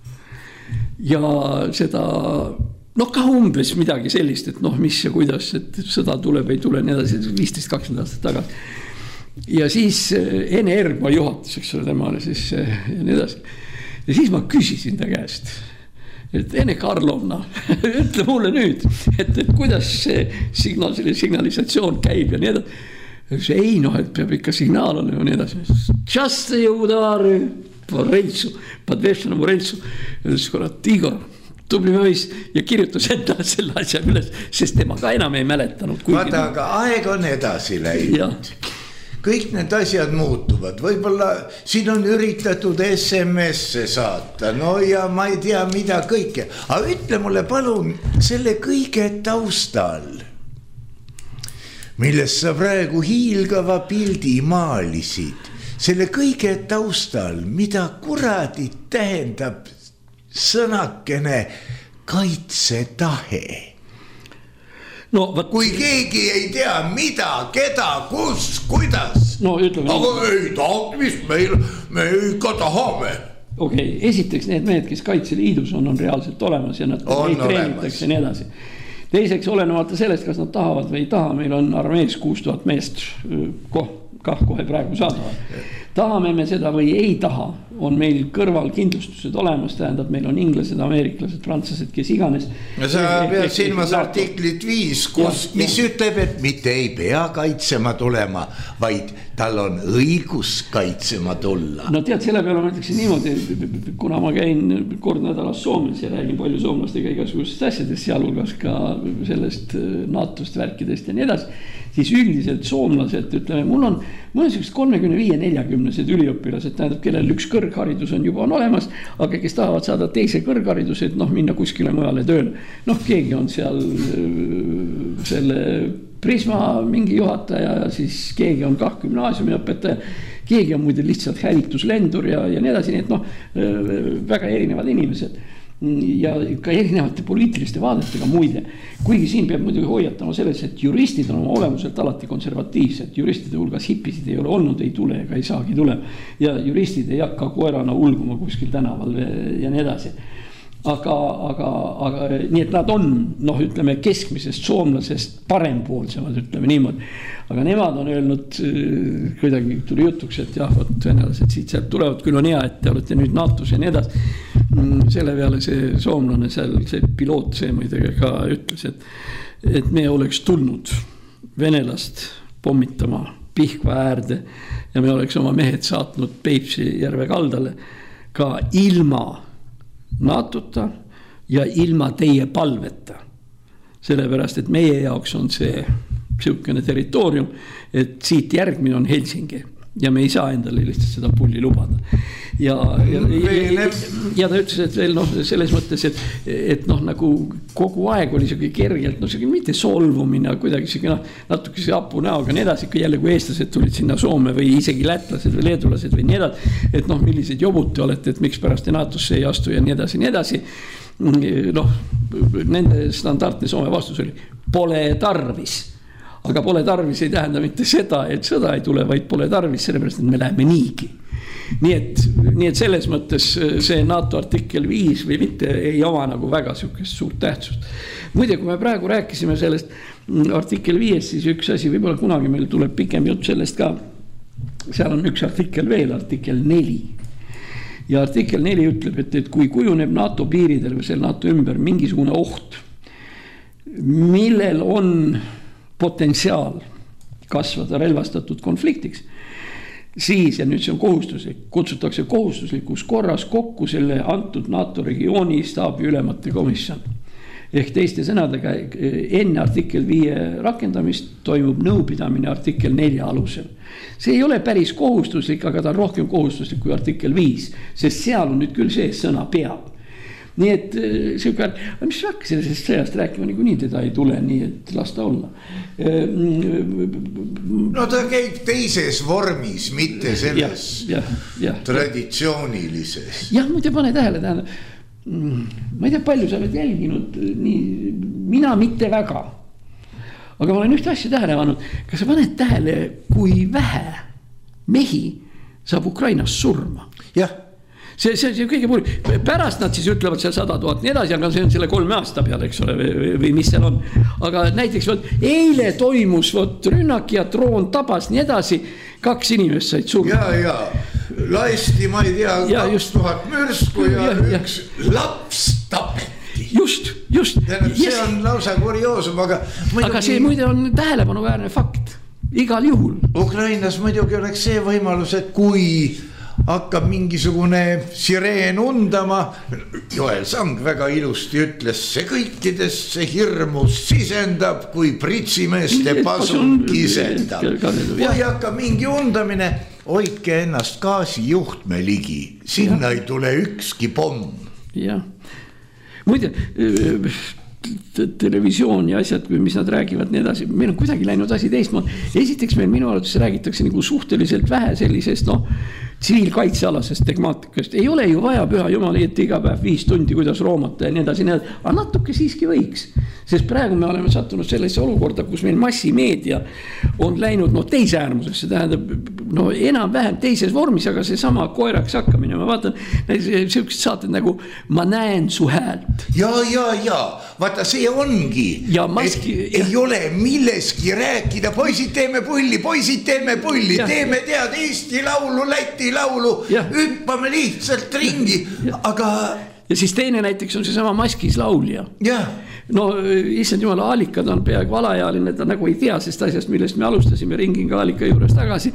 Ja seda, noh ka umbes midagi sellist, et noh, mis ja kuidas, et sõda tuleb, ei tule, nii edasi 15-20 aastat tagasi. Ja siis Ene Ergma juhatas, eks ole, tema oli siis ja nii edasi. Ja siis ma küsisin ta käest, et Ene Karlovna, ütle mulle nüüd, et kuidas see signalisatsioon käib ja nii edasi. Ei, noh, et peab ikka signaal olema ja nii edasi. Частые удары по рельсу, подвешенному рельсу. Ütles kurat, Igor, tubli mees ja kirjutas endale selle asja üles, sest tema ka enam ei mäletanud. Vaata, aga aeg on edasi läinud. Kõik need asjad muutuvad, võib-olla siin on üritatud SMS-e saata, no ja ma ei tea mida kõike, aga ütle mulle palun selle kõige taustal, millest sa praegu hiilgava pildi maalisid, selle kõige taustal, mida kuradit tähendab sõnakene kaitsetahe. No, kui keegi ei tea mida, keda, kus, kuidas. No, aga ei tahtmist, me ikka tahame. Okei, esiteks need mehed, kes Kaitseliidus on reaalselt olemas ja nad treenitakse ja nii edasi. Teiseks, olenemata sellest, kas nad tahavad või ei taha, meil on armees 6000 meest kohe praegu saadavad. Tahame me seda või ei taha, on meil kõrval kindlustused olemas, tähendab, meil on inglased, ameeriklased, prantslased, kes iganes. Sa pead silmas artiklit 5, mis ütleb, et mitte ei pea kaitsema tulema, vaid tal on õigus kaitsema tulla. No tead, selle peale ma ütleksin niimoodi, kuna ma käin kord nädalas Soomes ja räägin palju soomlastega igasugustest asjadest, sealhulgas ka sellest NATO-st, värkidest ja nii edasi, siis üldiselt soomlased, ütleme, mul on sellised 35-40 üliõpilased, tähendab, kellel üks kõrgharidus on juba olemas, aga kes tahavad saada teise kõrghariduse, et minna kuskile mujale tööle. Keegi on seal selle Prisma mingi juhataja, siis keegi on kah gümnaasiumi õpetaja, keegi on muide lihtsalt hävituslendur ja nii edasi, nii et väga erinevad inimesed. Ja ka erinevate poliitiliste vaadetega muide. Kuigi siin peab muidugi hoiatama selles, et juristid on oma olemuselt alati konservatiivsed. Juristide hulgas hippisid ei ole olnud, ei tule ega ei saagi tulema. Ja juristid ei hakka koerana ulguma kuskil tänaval ja nii edasi. Aga nii et nad on, ütleme, keskmisest soomlasest parempoolsemad, ütleme niimoodi. Aga nemad on öelnud, kuidagi tuli jutuks, et jah, venelased siit sealt tulevad, küll on hea, et te olete nüüd NATO-s ja nii edasi. selle peale see soomlane seal, see piloot see muidega ka ütles, et me oleks tulnud venelast pommitama Pihkva äärde ja me oleks oma mehed saatnud Peipsi järve kaldale ka ilma NATO-ta ja ilma teie palveta. Sellepärast, et meie jaoks on see siukene territoorium, et siit järgmine on Helsingi ja me ei saa endale lihtsalt seda pulli lubada. Ja ta ütles, et veel selles mõttes, et nagu kogu aeg oli siuke kergelt, siuke mitte solvumine, kuidagi siuke natuke see apu näoga nii edasi, jälle kui eestlased tulid sinna Soome või isegi lätlased või leedulased või nii edasi, et millised jobud te olete, et miks pärast te NATO-sse ei astu ja nii edasi, nii edasi. Nende standardne Soome vastus oli, pole tarvis. Aga pole tarvis ei tähenda mitte seda, et sõda ei tule, vaid pole tarvis, sellepärast, et me läheme niigi. Nii et selles mõttes see NATO artikkel 5 või mitte ei oma nagu väga siukest suurt tähtsust. Muide, kui me praegu rääkisime sellest artikkel 5, siis üks asi, võib-olla kunagi meil tuleb pikem jutt sellest ka, seal on üks artikkel veel, artikkel 4. Ja artikkel 4 ütleb, et kui kujuneb NATO piiridel või selle NATO ümber mingisugune oht, millel on potentsiaal kasvada relvastatud konfliktiks, siis, ja nüüd see on kohustuslik, kutsutakse kohustuslikus korras kokku selle antud NATO regiooni staabi ülemate komisjon. Ehk teiste sõnadega, enne artikkel 5 rakendamist toimub nõupidamine artikkel 4 alusel. See ei ole päris kohustuslik, aga ta on rohkem kohustuslik kui artikkel 5, sest seal on nüüd küll see sõna peab. Nii et siuke, mis hakka sellest sõjast rääkima, nii teda ei tule, nii et las ta olla. No ta käib teises vormis, mitte selles traditsioonilises. Jah, muide pane tähele, ma ei tea, palju sa oled jälginud, mina mitte väga. Aga ma olen ühte asja tähele pannud, kas sa paned tähele, kui vähe mehi saab Ukrainas surma? Jah. See kõige puhul, pärast nad siis ütlevad seal 100 000 nii edasi, aga see on selle 3 aasta peale, eks ole, või mis seal on. Aga näiteks eile toimus rünnak ja droon tabas nii edasi, 2 inimest said surma. Ja, laisti, ma ei tea, 2000 mürsku ja üks laps tapeti. Just. See on lausa kurioosum, aga see muide on tähelepanuväärne fakt, igal juhul. Ukrainas muidugi oleks see võimalus, et kui hakkab mingisugune sireen undama, Joel Sang väga ilusti ütles, see kõikidesse hirmus sisendab, kui pritsimeeste pasun kisendab. Kui hakkab mingi undamine, hoidke ennast gaasijuhtme ligi, sinna ei tule ükski pomm. Jah, muide, televisioon ja asjad, mis nad räägivad nii edasi, meil on kuidagi läinud asi teistmoodi. Esiteks meil minu arvates räägitakse nagu suhteliselt vähe sellisest, tsiviilkaitsealasest tegmaatikast. Ei ole ju vaja püha jumali, et iga päev 5 tundi, kuidas roomata ja nii edasi, aga natuke siiski võiks. Sest praegu me oleme sattunud sellesse olukorda, kus meil massimeedia on läinud teise äärmusesse, tähendab enam-vähem teises vormis, aga see sama koeraks hakkamine. Ma vaatan sellised saated nagu Ma näen su häält. Ja, vaata see ongi, ei ole milleski rääkida, poisid teeme pulli, teeme tead Eesti laulu, Läti laulu, hüppame lihtsalt ringi, aga... Ja siis teine näiteks on see sama Maskis laulja. Jah. No issand jumala, Aalika, ta on peaaegu alaealine, ta nagu ei tea sest asjast, millest me alustasime Ringinga Aalika juures tagasi.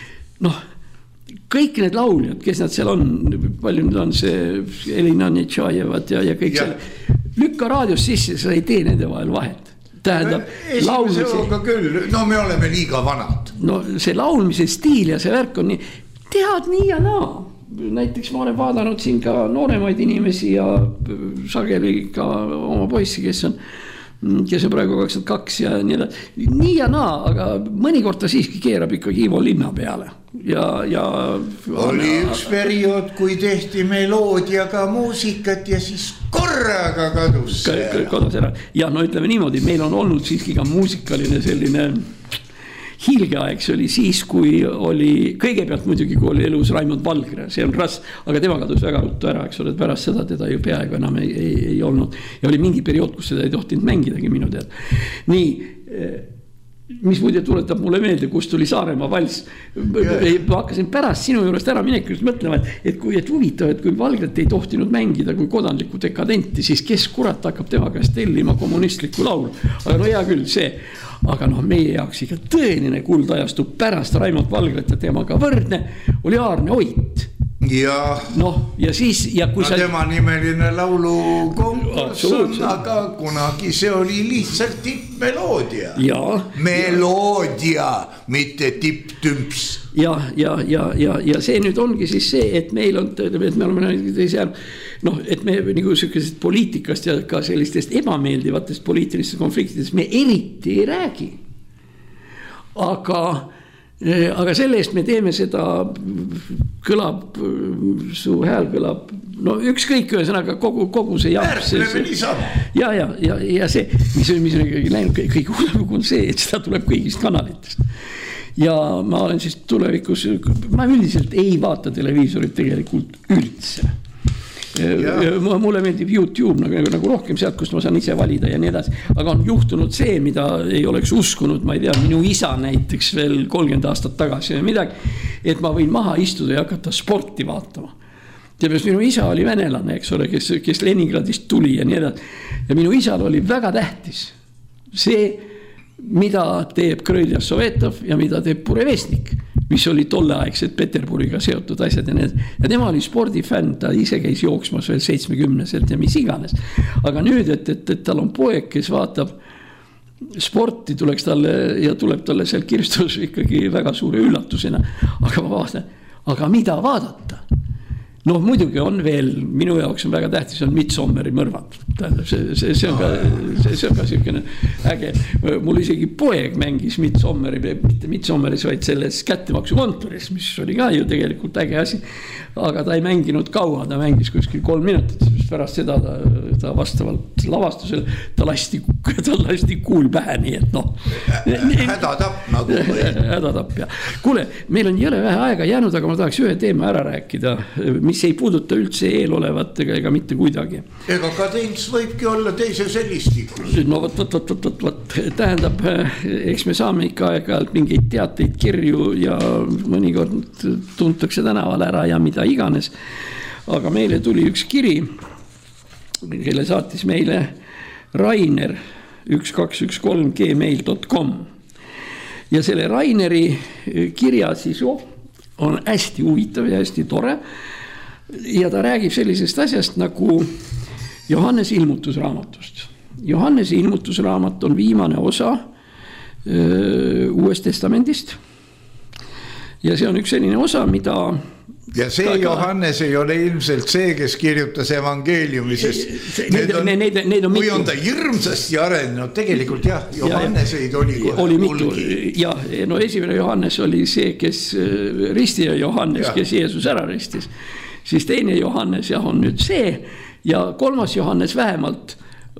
Kõik need lauljad, kes nad seal on, palju nüüd on see Elina Nitšajevad ja kõik selle, lükka raadios sisse, sa ei tee nende vahel vahet. Tähendab, küll, me oleme liiga vanad. See laulmise stiil ja see värk on nii, tead nii ja naa. Näiteks ma olen vaadanud siin ka nooremaid inimesi ja sageli ka oma poissi, kes on praegu 22 ja nii edasi. Nii ja naa, aga mõnikord ta siiski keerab ikkagi Ivo Linna peale. Oli üks periood, kui tehti meloodiaga muusikat ja siis korraga kadus ära. Ja ütleme niimoodi, meil on olnud siiski ka muusikaline selline hiilgeaeg, see oli siis, kui oli, kõigepealt muidugi, kui oli elus Raimond Valgre, see on rass, aga tema kadus väga ruttu ära, eks ole, pärast seda teda ju peaaegu enam ei olnud. Ja oli mingi periood, kus seda ei tohtinud mängidagi minu teada. Nii, mis muide tuletab mulle meelde, kust tuli Saaremaa valss. Ma hakkasin pärast sinu juurest ära minekust mõtlema, et huvitav, et kui Valgret ei tohtinud mängida kui kodanlikku dekadenti, siis kes kurat hakkab tema käest tellima kommunistlikku laulu. Aga no hea küll see, aga noh, meie jaoks ikka tõeline kuldajastu pärast Raimond Valgret ja temaga võrdne oli Aarne Oit. Ja, noh, ja siis ja kui sa... tema nimeline laulu konkurss on, aga kunagi see oli lihtsalt tippmeloodia. Meloodia, mitte tipptümps. Ja see nüüd ongi siis see, et meil on, et me oleme noh, et me nagu sellisest poliitikast ja ka sellistest ebameeldivatest poliitilistest konfliktidest me eriti ei räägi. Aga selle eest me teeme seda, kõlab, su hääl kõlab, no ükskõik ühesõnaga kogu see jamps. Ja see, mis on läinud kõige hullem on see, et seda tuleb kõigist kanalitest. Ja ma olen siis tulevikus, ma üldiselt ei vaata televiisorit tegelikult üldse. Mulle meeldib YouTube nagu rohkem sealt, kust ma saan ise valida ja nii edasi. Aga on juhtunud see, mida ei oleks uskunud, ma ei tea, minu isa näiteks veel 30 aastat tagasi või midagi, et ma võin maha istuda ja hakata sporti vaatama. Teades, minu isa oli venelane, eks ole, kes Leningradist tuli ja nii edasi. Ja minu isal oli väga tähtis see, mida teeb Krõiljas Sovetov ja mida teeb Purevestnik, mis oli tolleaegselt Peterburiga seotud asjad ja need. Ja tema oli spordifänn, ta ise käis jooksmas veel 70-selt ja mis iganes. Aga nüüd, et tal on poeg, kes vaatab sporti, tuleks talle ja tuleb talle seal kirstus ikkagi väga suure üllatusena. Aga ma vaatan, aga mida vaadata? Noh, muidugi on veel, minu jaoks on väga tähtis, on Midsommeri mõrvad. See on ka selline äge. Mul isegi poeg mängis Midsommeri, mitte Midsommeris, vaid selles kättemaksukontoris, mis oli ka ju tegelikult äge asi. Aga ta ei mänginud kaua, ta mängis kuskil 3 minutit, sest pärast seda ta vastavalt lavastusel, ta lasti kuul pähe, nii et noh. Hädatapp nagu. Hädatapp, ja. Kuule, meil on jõle vähe aega jäänud, aga ma tahaks ühe teema ära rääkida, mis ei puuduta üldse eelolevat ega mitte kuidagi. Ega kadents võibki olla teise sellistikus. No võt, tähendab, eks me saame ikka aeg-ajalt mingeid teateid, kirju ja mõnikord tuntakse tänaval ära ja mida iganes. Aga meile tuli üks kiri, kelle saatis meile Rainer 1213gmail.com ja selle Raineri kirja sisu on hästi huvitav ja hästi tore. Ja ta räägib sellisest asjast nagu Johannese ilmutusraamatust. Johannese ilmutusraamat on viimane osa Uuest Testamendist. Ja see on üks selline osa, mida... Ja see Johannes ei ole ilmselt see, kes kirjutas evangeeliumi, sest kui on ta hirmsasti arenenud, tegelikult jah, Johanneseid oli kohe hulgi. Ja, no esimene Johannes oli see, kes ristija Johannes, kes Jeesus ära ristis. Siis teine Johannes jah, on nüüd see ja 3. Johannes vähemalt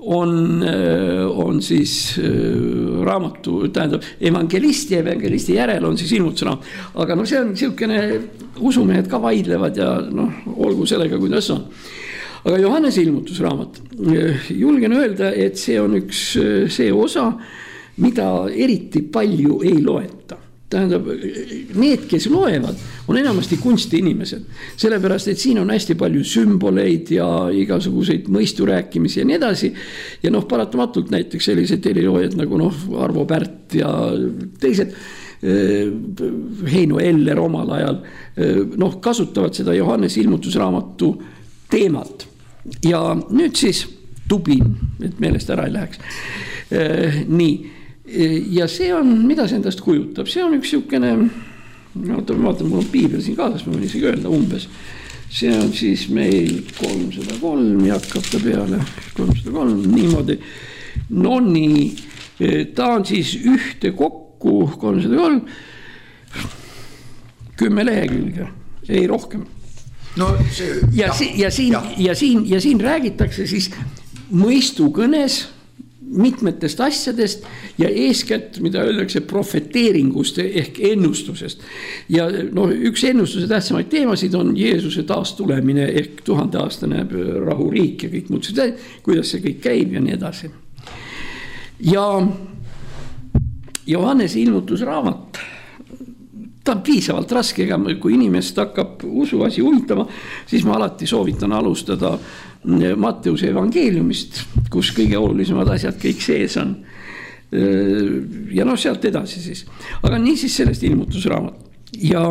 on siis raamatu, tähendab evangelisti järel on siis ilmutusraamat. Aga no see on selline, usumehed ka vaidlevad ja noh, olgu sellega, kuidas on. Aga Johannese ilmutusraamat, julgen öelda, et see on üks see osa, mida eriti palju ei loeta. Tähendab, need, kes loevad, on enamasti kunstiinimesed. Sellepärast, et siin on hästi palju sümboleid ja igasuguseid mõisturääkimisi ja nii edasi. Ja noh, paratamatult näiteks sellised heliloojad nagu noh, Arvo Pärt ja teised, Heino Eller omal ajal, noh, kasutavad seda Johannese ilmutusraamatu teemat. Ja nüüd siis Tubin, et meelest ära ei läheks. Nii. Ja see on, mida see endast kujutab? See on üks siukene, vaatan, mul on piibel siin kaasas, ma võin isegi öelda umbes. See on siis meil 303 ja hakkab ta peale 303, niimoodi. No nii, ta on siis ühte kokku 303, 10 lehekülge, ei rohkem. No see, ja siin räägitakse siis mõistukõnes mitmetest asjadest ja eeskätt, mida öeldakse profeteeringust ehk ennustusest. Ja no, üks ennustuse tähtsamaid teemasid on Jeesuse taastulemine ehk 1000-aastane rahuriik ja kõik muud seda, kuidas see kõik käib ja nii edasi. Johannese ilmutusraamat, ta on piisavalt raske, kui inimest hakkab usuasi huvitama, siis ma alati soovitan alustada Matteuse evangeeliumist, kus kõige olulisemad asjad kõik sees on. Ja noh, sealt edasi siis. Aga nii siis sellest ilmutusraamat. Ja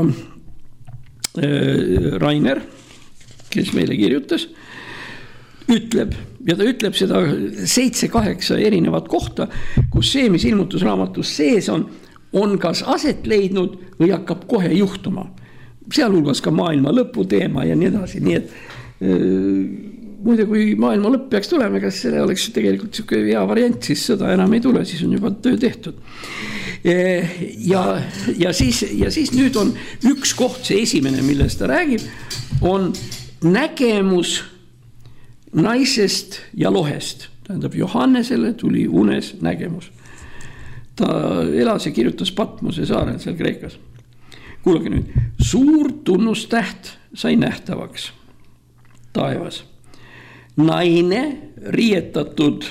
Rainer, kes meile kirjutas, ütleb, ja ta ütleb seda 7-8 erinevat kohta, kus see, mis ilmutusraamatus sees on kas aset leidnud või hakkab kohe juhtuma. Sealhulgas ka maailma lõpu teema ja nii edasi. Nii et muide, kui maailma lõpp peaks tulema, kas selle oleks tegelikult hea variant, siis sõda enam ei tule, siis on juba töö tehtud. Ja siis nüüd on üks koht, see esimene, millest ta räägib, on nägemus naisest ja lohest. Tähendab, Johannesele tuli unes nägemus. Ta elas ja kirjutas Patmose saarel seal Kreekas. Kuulage nüüd, suur tunnustäht sai nähtavaks taevas. Naine riietatud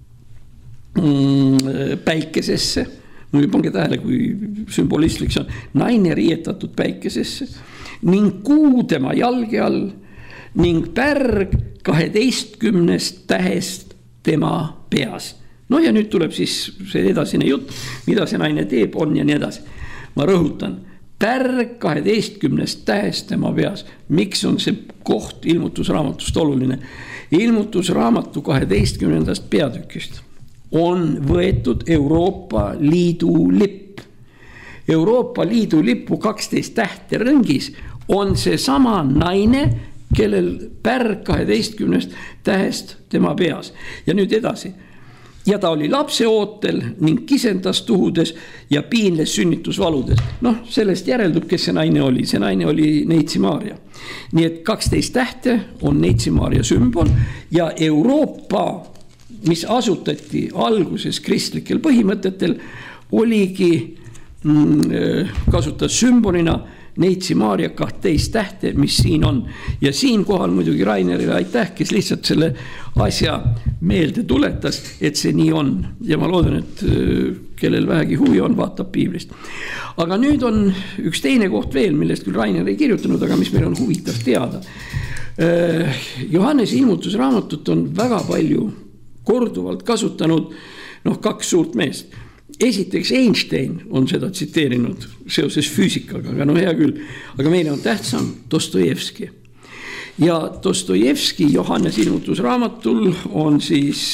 päikesesse, pange tähele, kui sümbolistlik see on, naine riietatud päikesesse ning kuu tema jalge all ning pärg 12 tähest tema peas. No ja nüüd tuleb siis see edasine jutt, mida see naine teeb, on ja nii edasi. Ma rõhutan, pärg 12 tähest tema peas. Miks on see koht ilmutusraamatust oluline? Ilmutusraamatu 12. peatükist on võetud Euroopa Liidu lipp. Euroopa Liidu lippu 12 tähte rõngis on see sama naine, kellel pärg 12 tähest tema peas. Ja nüüd edasi. Ja ta oli lapse ootel ning kisendas tuhudes ja piinles sünnitusvaludes. Noh, sellest järeldub, kes see naine oli. See naine oli Neitsi Maaria. Nii et 12 tähte on Neitsi Maaria sümbol ja Euroopa, mis asutati alguses kristlikel põhimõtetel, oligi kasutas sümbolina Neitsi Maaria 12 tähte, mis siin on. Ja siin kohal muidugi Rainerile aitäh, kes lihtsalt selle asja meelde tuletas, et see nii on. Ja ma loodan, et kellel vähegi huvi on, vaatab piiblist. Aga nüüd on üks teine koht veel, millest küll Rainer ei kirjutanud, aga mis meil on huvitav teada. Johannese ilmutusraamatut on väga palju korduvalt kasutanud 2 suurt meest. Esiteks Einstein on seda tsiteerinud seoses füüsikaga, aga hea küll. Aga meile on tähtsam Dostojevski. Ja Dostojevski Johannese ilmutusraamatul on siis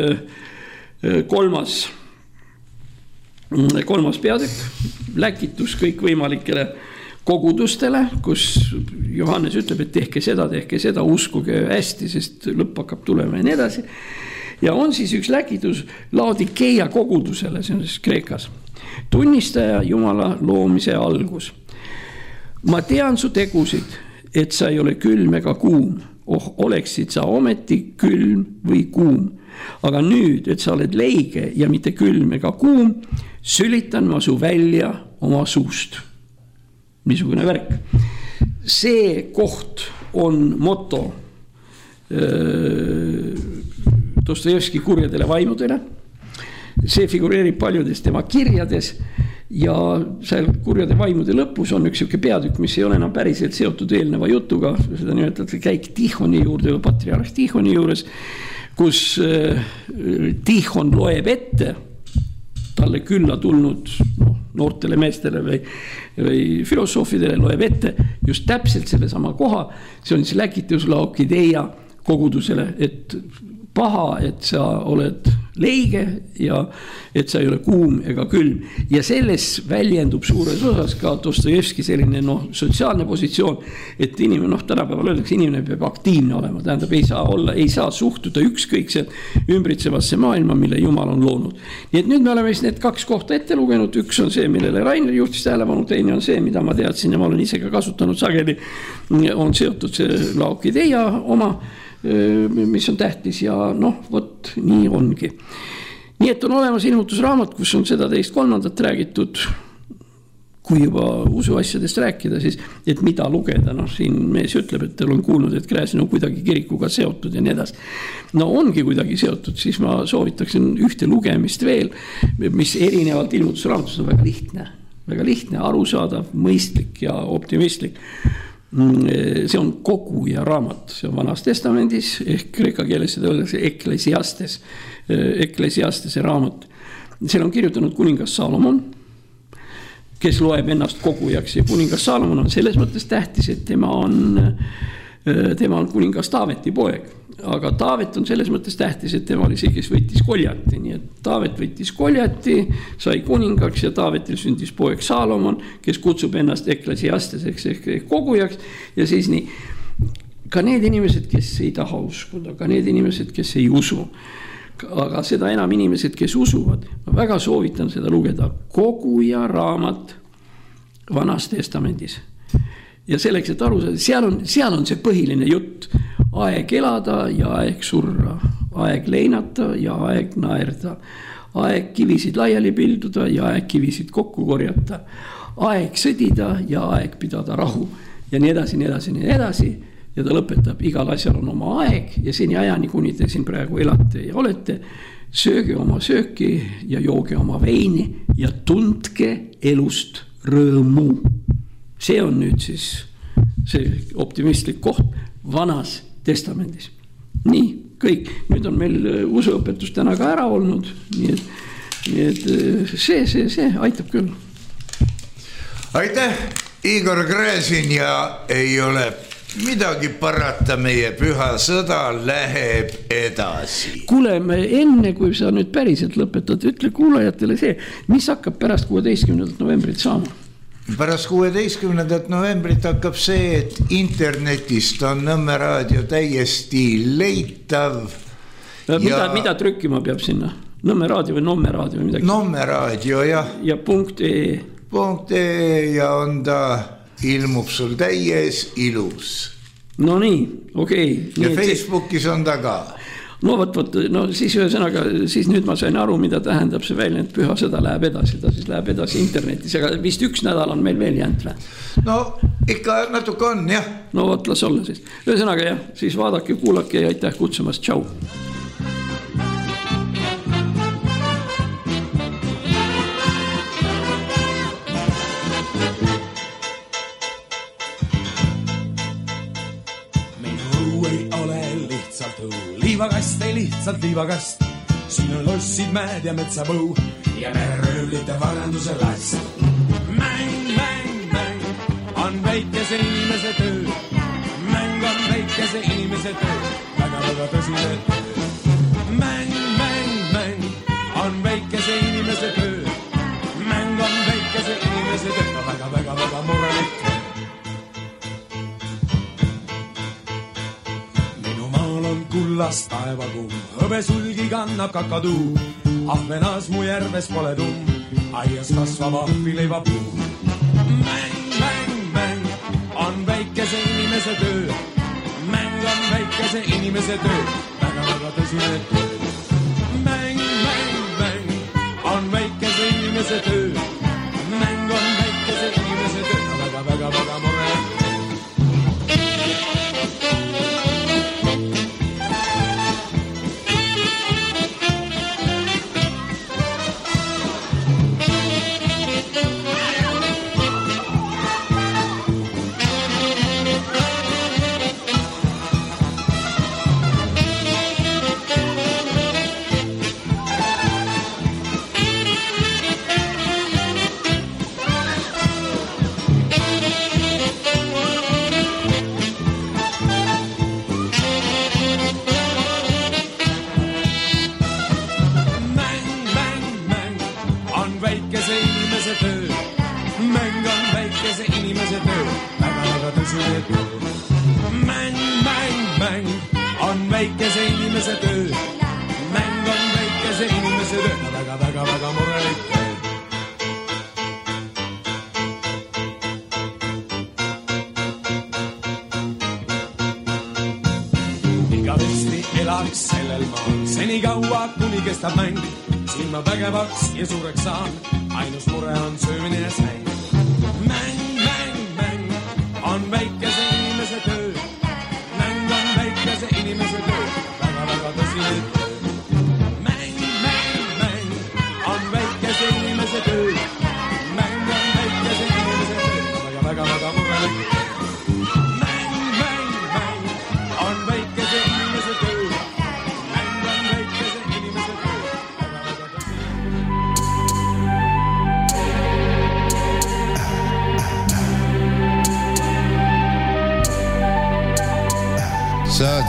kolmas peatükk, läkitus kõikvõimalikele kogudustele, kus Johannes ütleb, et tehke seda, uskuge hästi, sest lõpp hakkab tulema ja nii edasi. Ja on siis üks läkitus Laodikeia kogudusele, see on siis Kreekas. Tunnistaja Jumala loomise algus. Ma tean su tegusid, et sa ei ole külm ega kuum. Oleksid sa ometi külm või kuum. Aga nüüd, et sa oled leige ja mitte külm ega kuum, sülitan ma su välja oma suust. Niisugune värk. See koht on moto Dostojevski kurjadele vaimudele. See figureerib paljudes tema kirjades ja seal kurjade vaimude lõpus on üks peatükk, mis ei ole enam päriselt seotud eelneva jutuga, seda nimetatakse käik Tihoni juurde või patriarh Tihoni juures, kus Tihon loeb ette talle külla tulnud noortele meestele või filosoofidele loeb ette just täpselt selle sama koha, see on siis läkitus Laodikeia kogudusele, et paha, et sa oled leige ja et sa ei ole kuum ega külm. Ja selles väljendub suures osas ka Dostojevski selline sotsiaalne positsioon, et inimene, tänapäeval öeldakse, inimene peab aktiivne olema, tähendab, ei saa suhtuda ükskõikselt ümbritsevasse maailma, mille Jumal on loonud. Nii et nüüd me oleme need 2 kohta ette lugenud, üks on see, millele Rainer juhtis tähelepanu, teine on see, mida ma teadsin ja ma olen ise ka kasutanud sageli, on seotud see Laodikeia oma, mis on tähtis ja vot nii ongi. Nii et on olemas ilmutusraamat, kus on seda 2-3 räägitud kui juba usuasjadest rääkida, siis et mida lugeda, siin mees ütleb, et teil on kuulnud, et Gräzin on kuidagi kirikuga seotud ja nii edasi. No ongi kuidagi seotud, siis ma soovitaksin ühte lugemist veel, mis erinevalt ilmutusraamatust on väga lihtne, arusaadav, mõistlik ja optimistlik. See on koguja raamat, see on Vanas Testamendis, ehk kreeka keeles seda öeldakse Eklesiastese raamat. Seal on kirjutanud kuningas Salomon, kes loeb ennast kogujaks ja kuningas Salomon on selles mõttes tähtis, et tema on kuningas Taaveti poeg. Aga Taavet on selles mõttes tähtis, et tema oli see, kes võttis Goljati. Nii et Taavet võttis Goljati, sai kuningaks ja Taavetil sündis poeg Salomon, kes kutsub ennast Eklesiasteseks ehk kogujaks. Ja siis nii, ka need inimesed, kes ei taha uskuda, ka need inimesed, kes ei usu, aga seda enam inimesed, kes usuvad, ma väga soovitan seda lugeda, koguja raamat Vanas Testamendis. Ja selleks, et aru saada, seal on see põhiline jutt, aeg elada ja aeg surra, aeg leinata ja aeg naerda, aeg kivisid laiali pilduda ja aeg kivisid kokku korjata, aeg sõdida ja aeg pidada rahu ja nii edasi, nii edasi, nii edasi. Ja ta lõpetab, igal asjal on oma aeg ja seni ajani, kuni te siin praegu elate ja olete, sööge oma sööki ja jooge oma veini ja tundke elust rõõmu. See on nüüd siis see optimistlik koht Vanas Testamendis. Nii, kõik. Nüüd on meil usuõpetus täna ka ära olnud, nii et see aitab küll. Aitäh, Igor Gräzin, ja ei ole midagi parata, meie püha sõda läheb edasi. Kuule, enne kui sa nüüd päriselt lõpetad, ütle kuulajatele see, mis hakkab pärast 16. novembrit saama? Pärast 16. novembrit hakkab see, et internetist on Nõmme raadio täiesti leitav. Mida trükkima peab sinna? Nõmme raadio või Nõmme raadio või midagi? Nõmme raadio, jah. Ja .ee. .ee ja on ta... ilmub sul täies ilus. No nii, okei. Ja Facebookis on ta ka. No võt, siis ühesõnaga, siis nüüd ma sain aru, mida tähendab see väljend, et püha sõda läheb edasi, ta siis läheb edasi internetis, aga vist 1 nädal on meil veel jäänud või? No ikka natuke on, jah. No võt, las olla siis. Ühesõnaga jah, siis vaadake, kuulake ja aitäh kutsumast, tšau. Liivakast ei lihtsalt liivakast, siin on lossid, mäed ja metsapõu ja mereröövlite varanduse last. Mäng on väikese inimese töö, mäng on väikese inimese töö, väga tõsine töö. Mäng on väikese inimese töö, mäng on väikese inimese töö, väga murelik töö. Kullast taevakuu, hõbesulgi kannab kakaduu, ahvenas mu järves pole tumm, aias kasvab ahvileivapuu. Mäng on väikese inimese töö, mäng on väikese inimese töö, väga tõsine töö. Mäng on väikese inimese töö, mäng on väikese inimese töö, väga murelik töö. Mäng on väikese inimese töö, mäng on väikese inimese töö, väga murelik töö. Igavesti elaks sellel maal, seni kaua kuni kestab mäng, siin ma vägevaks ja suureks saan, ainus mure on söömine ja säng.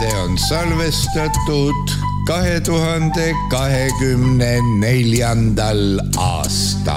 saade on salvestatud 2024. aastal.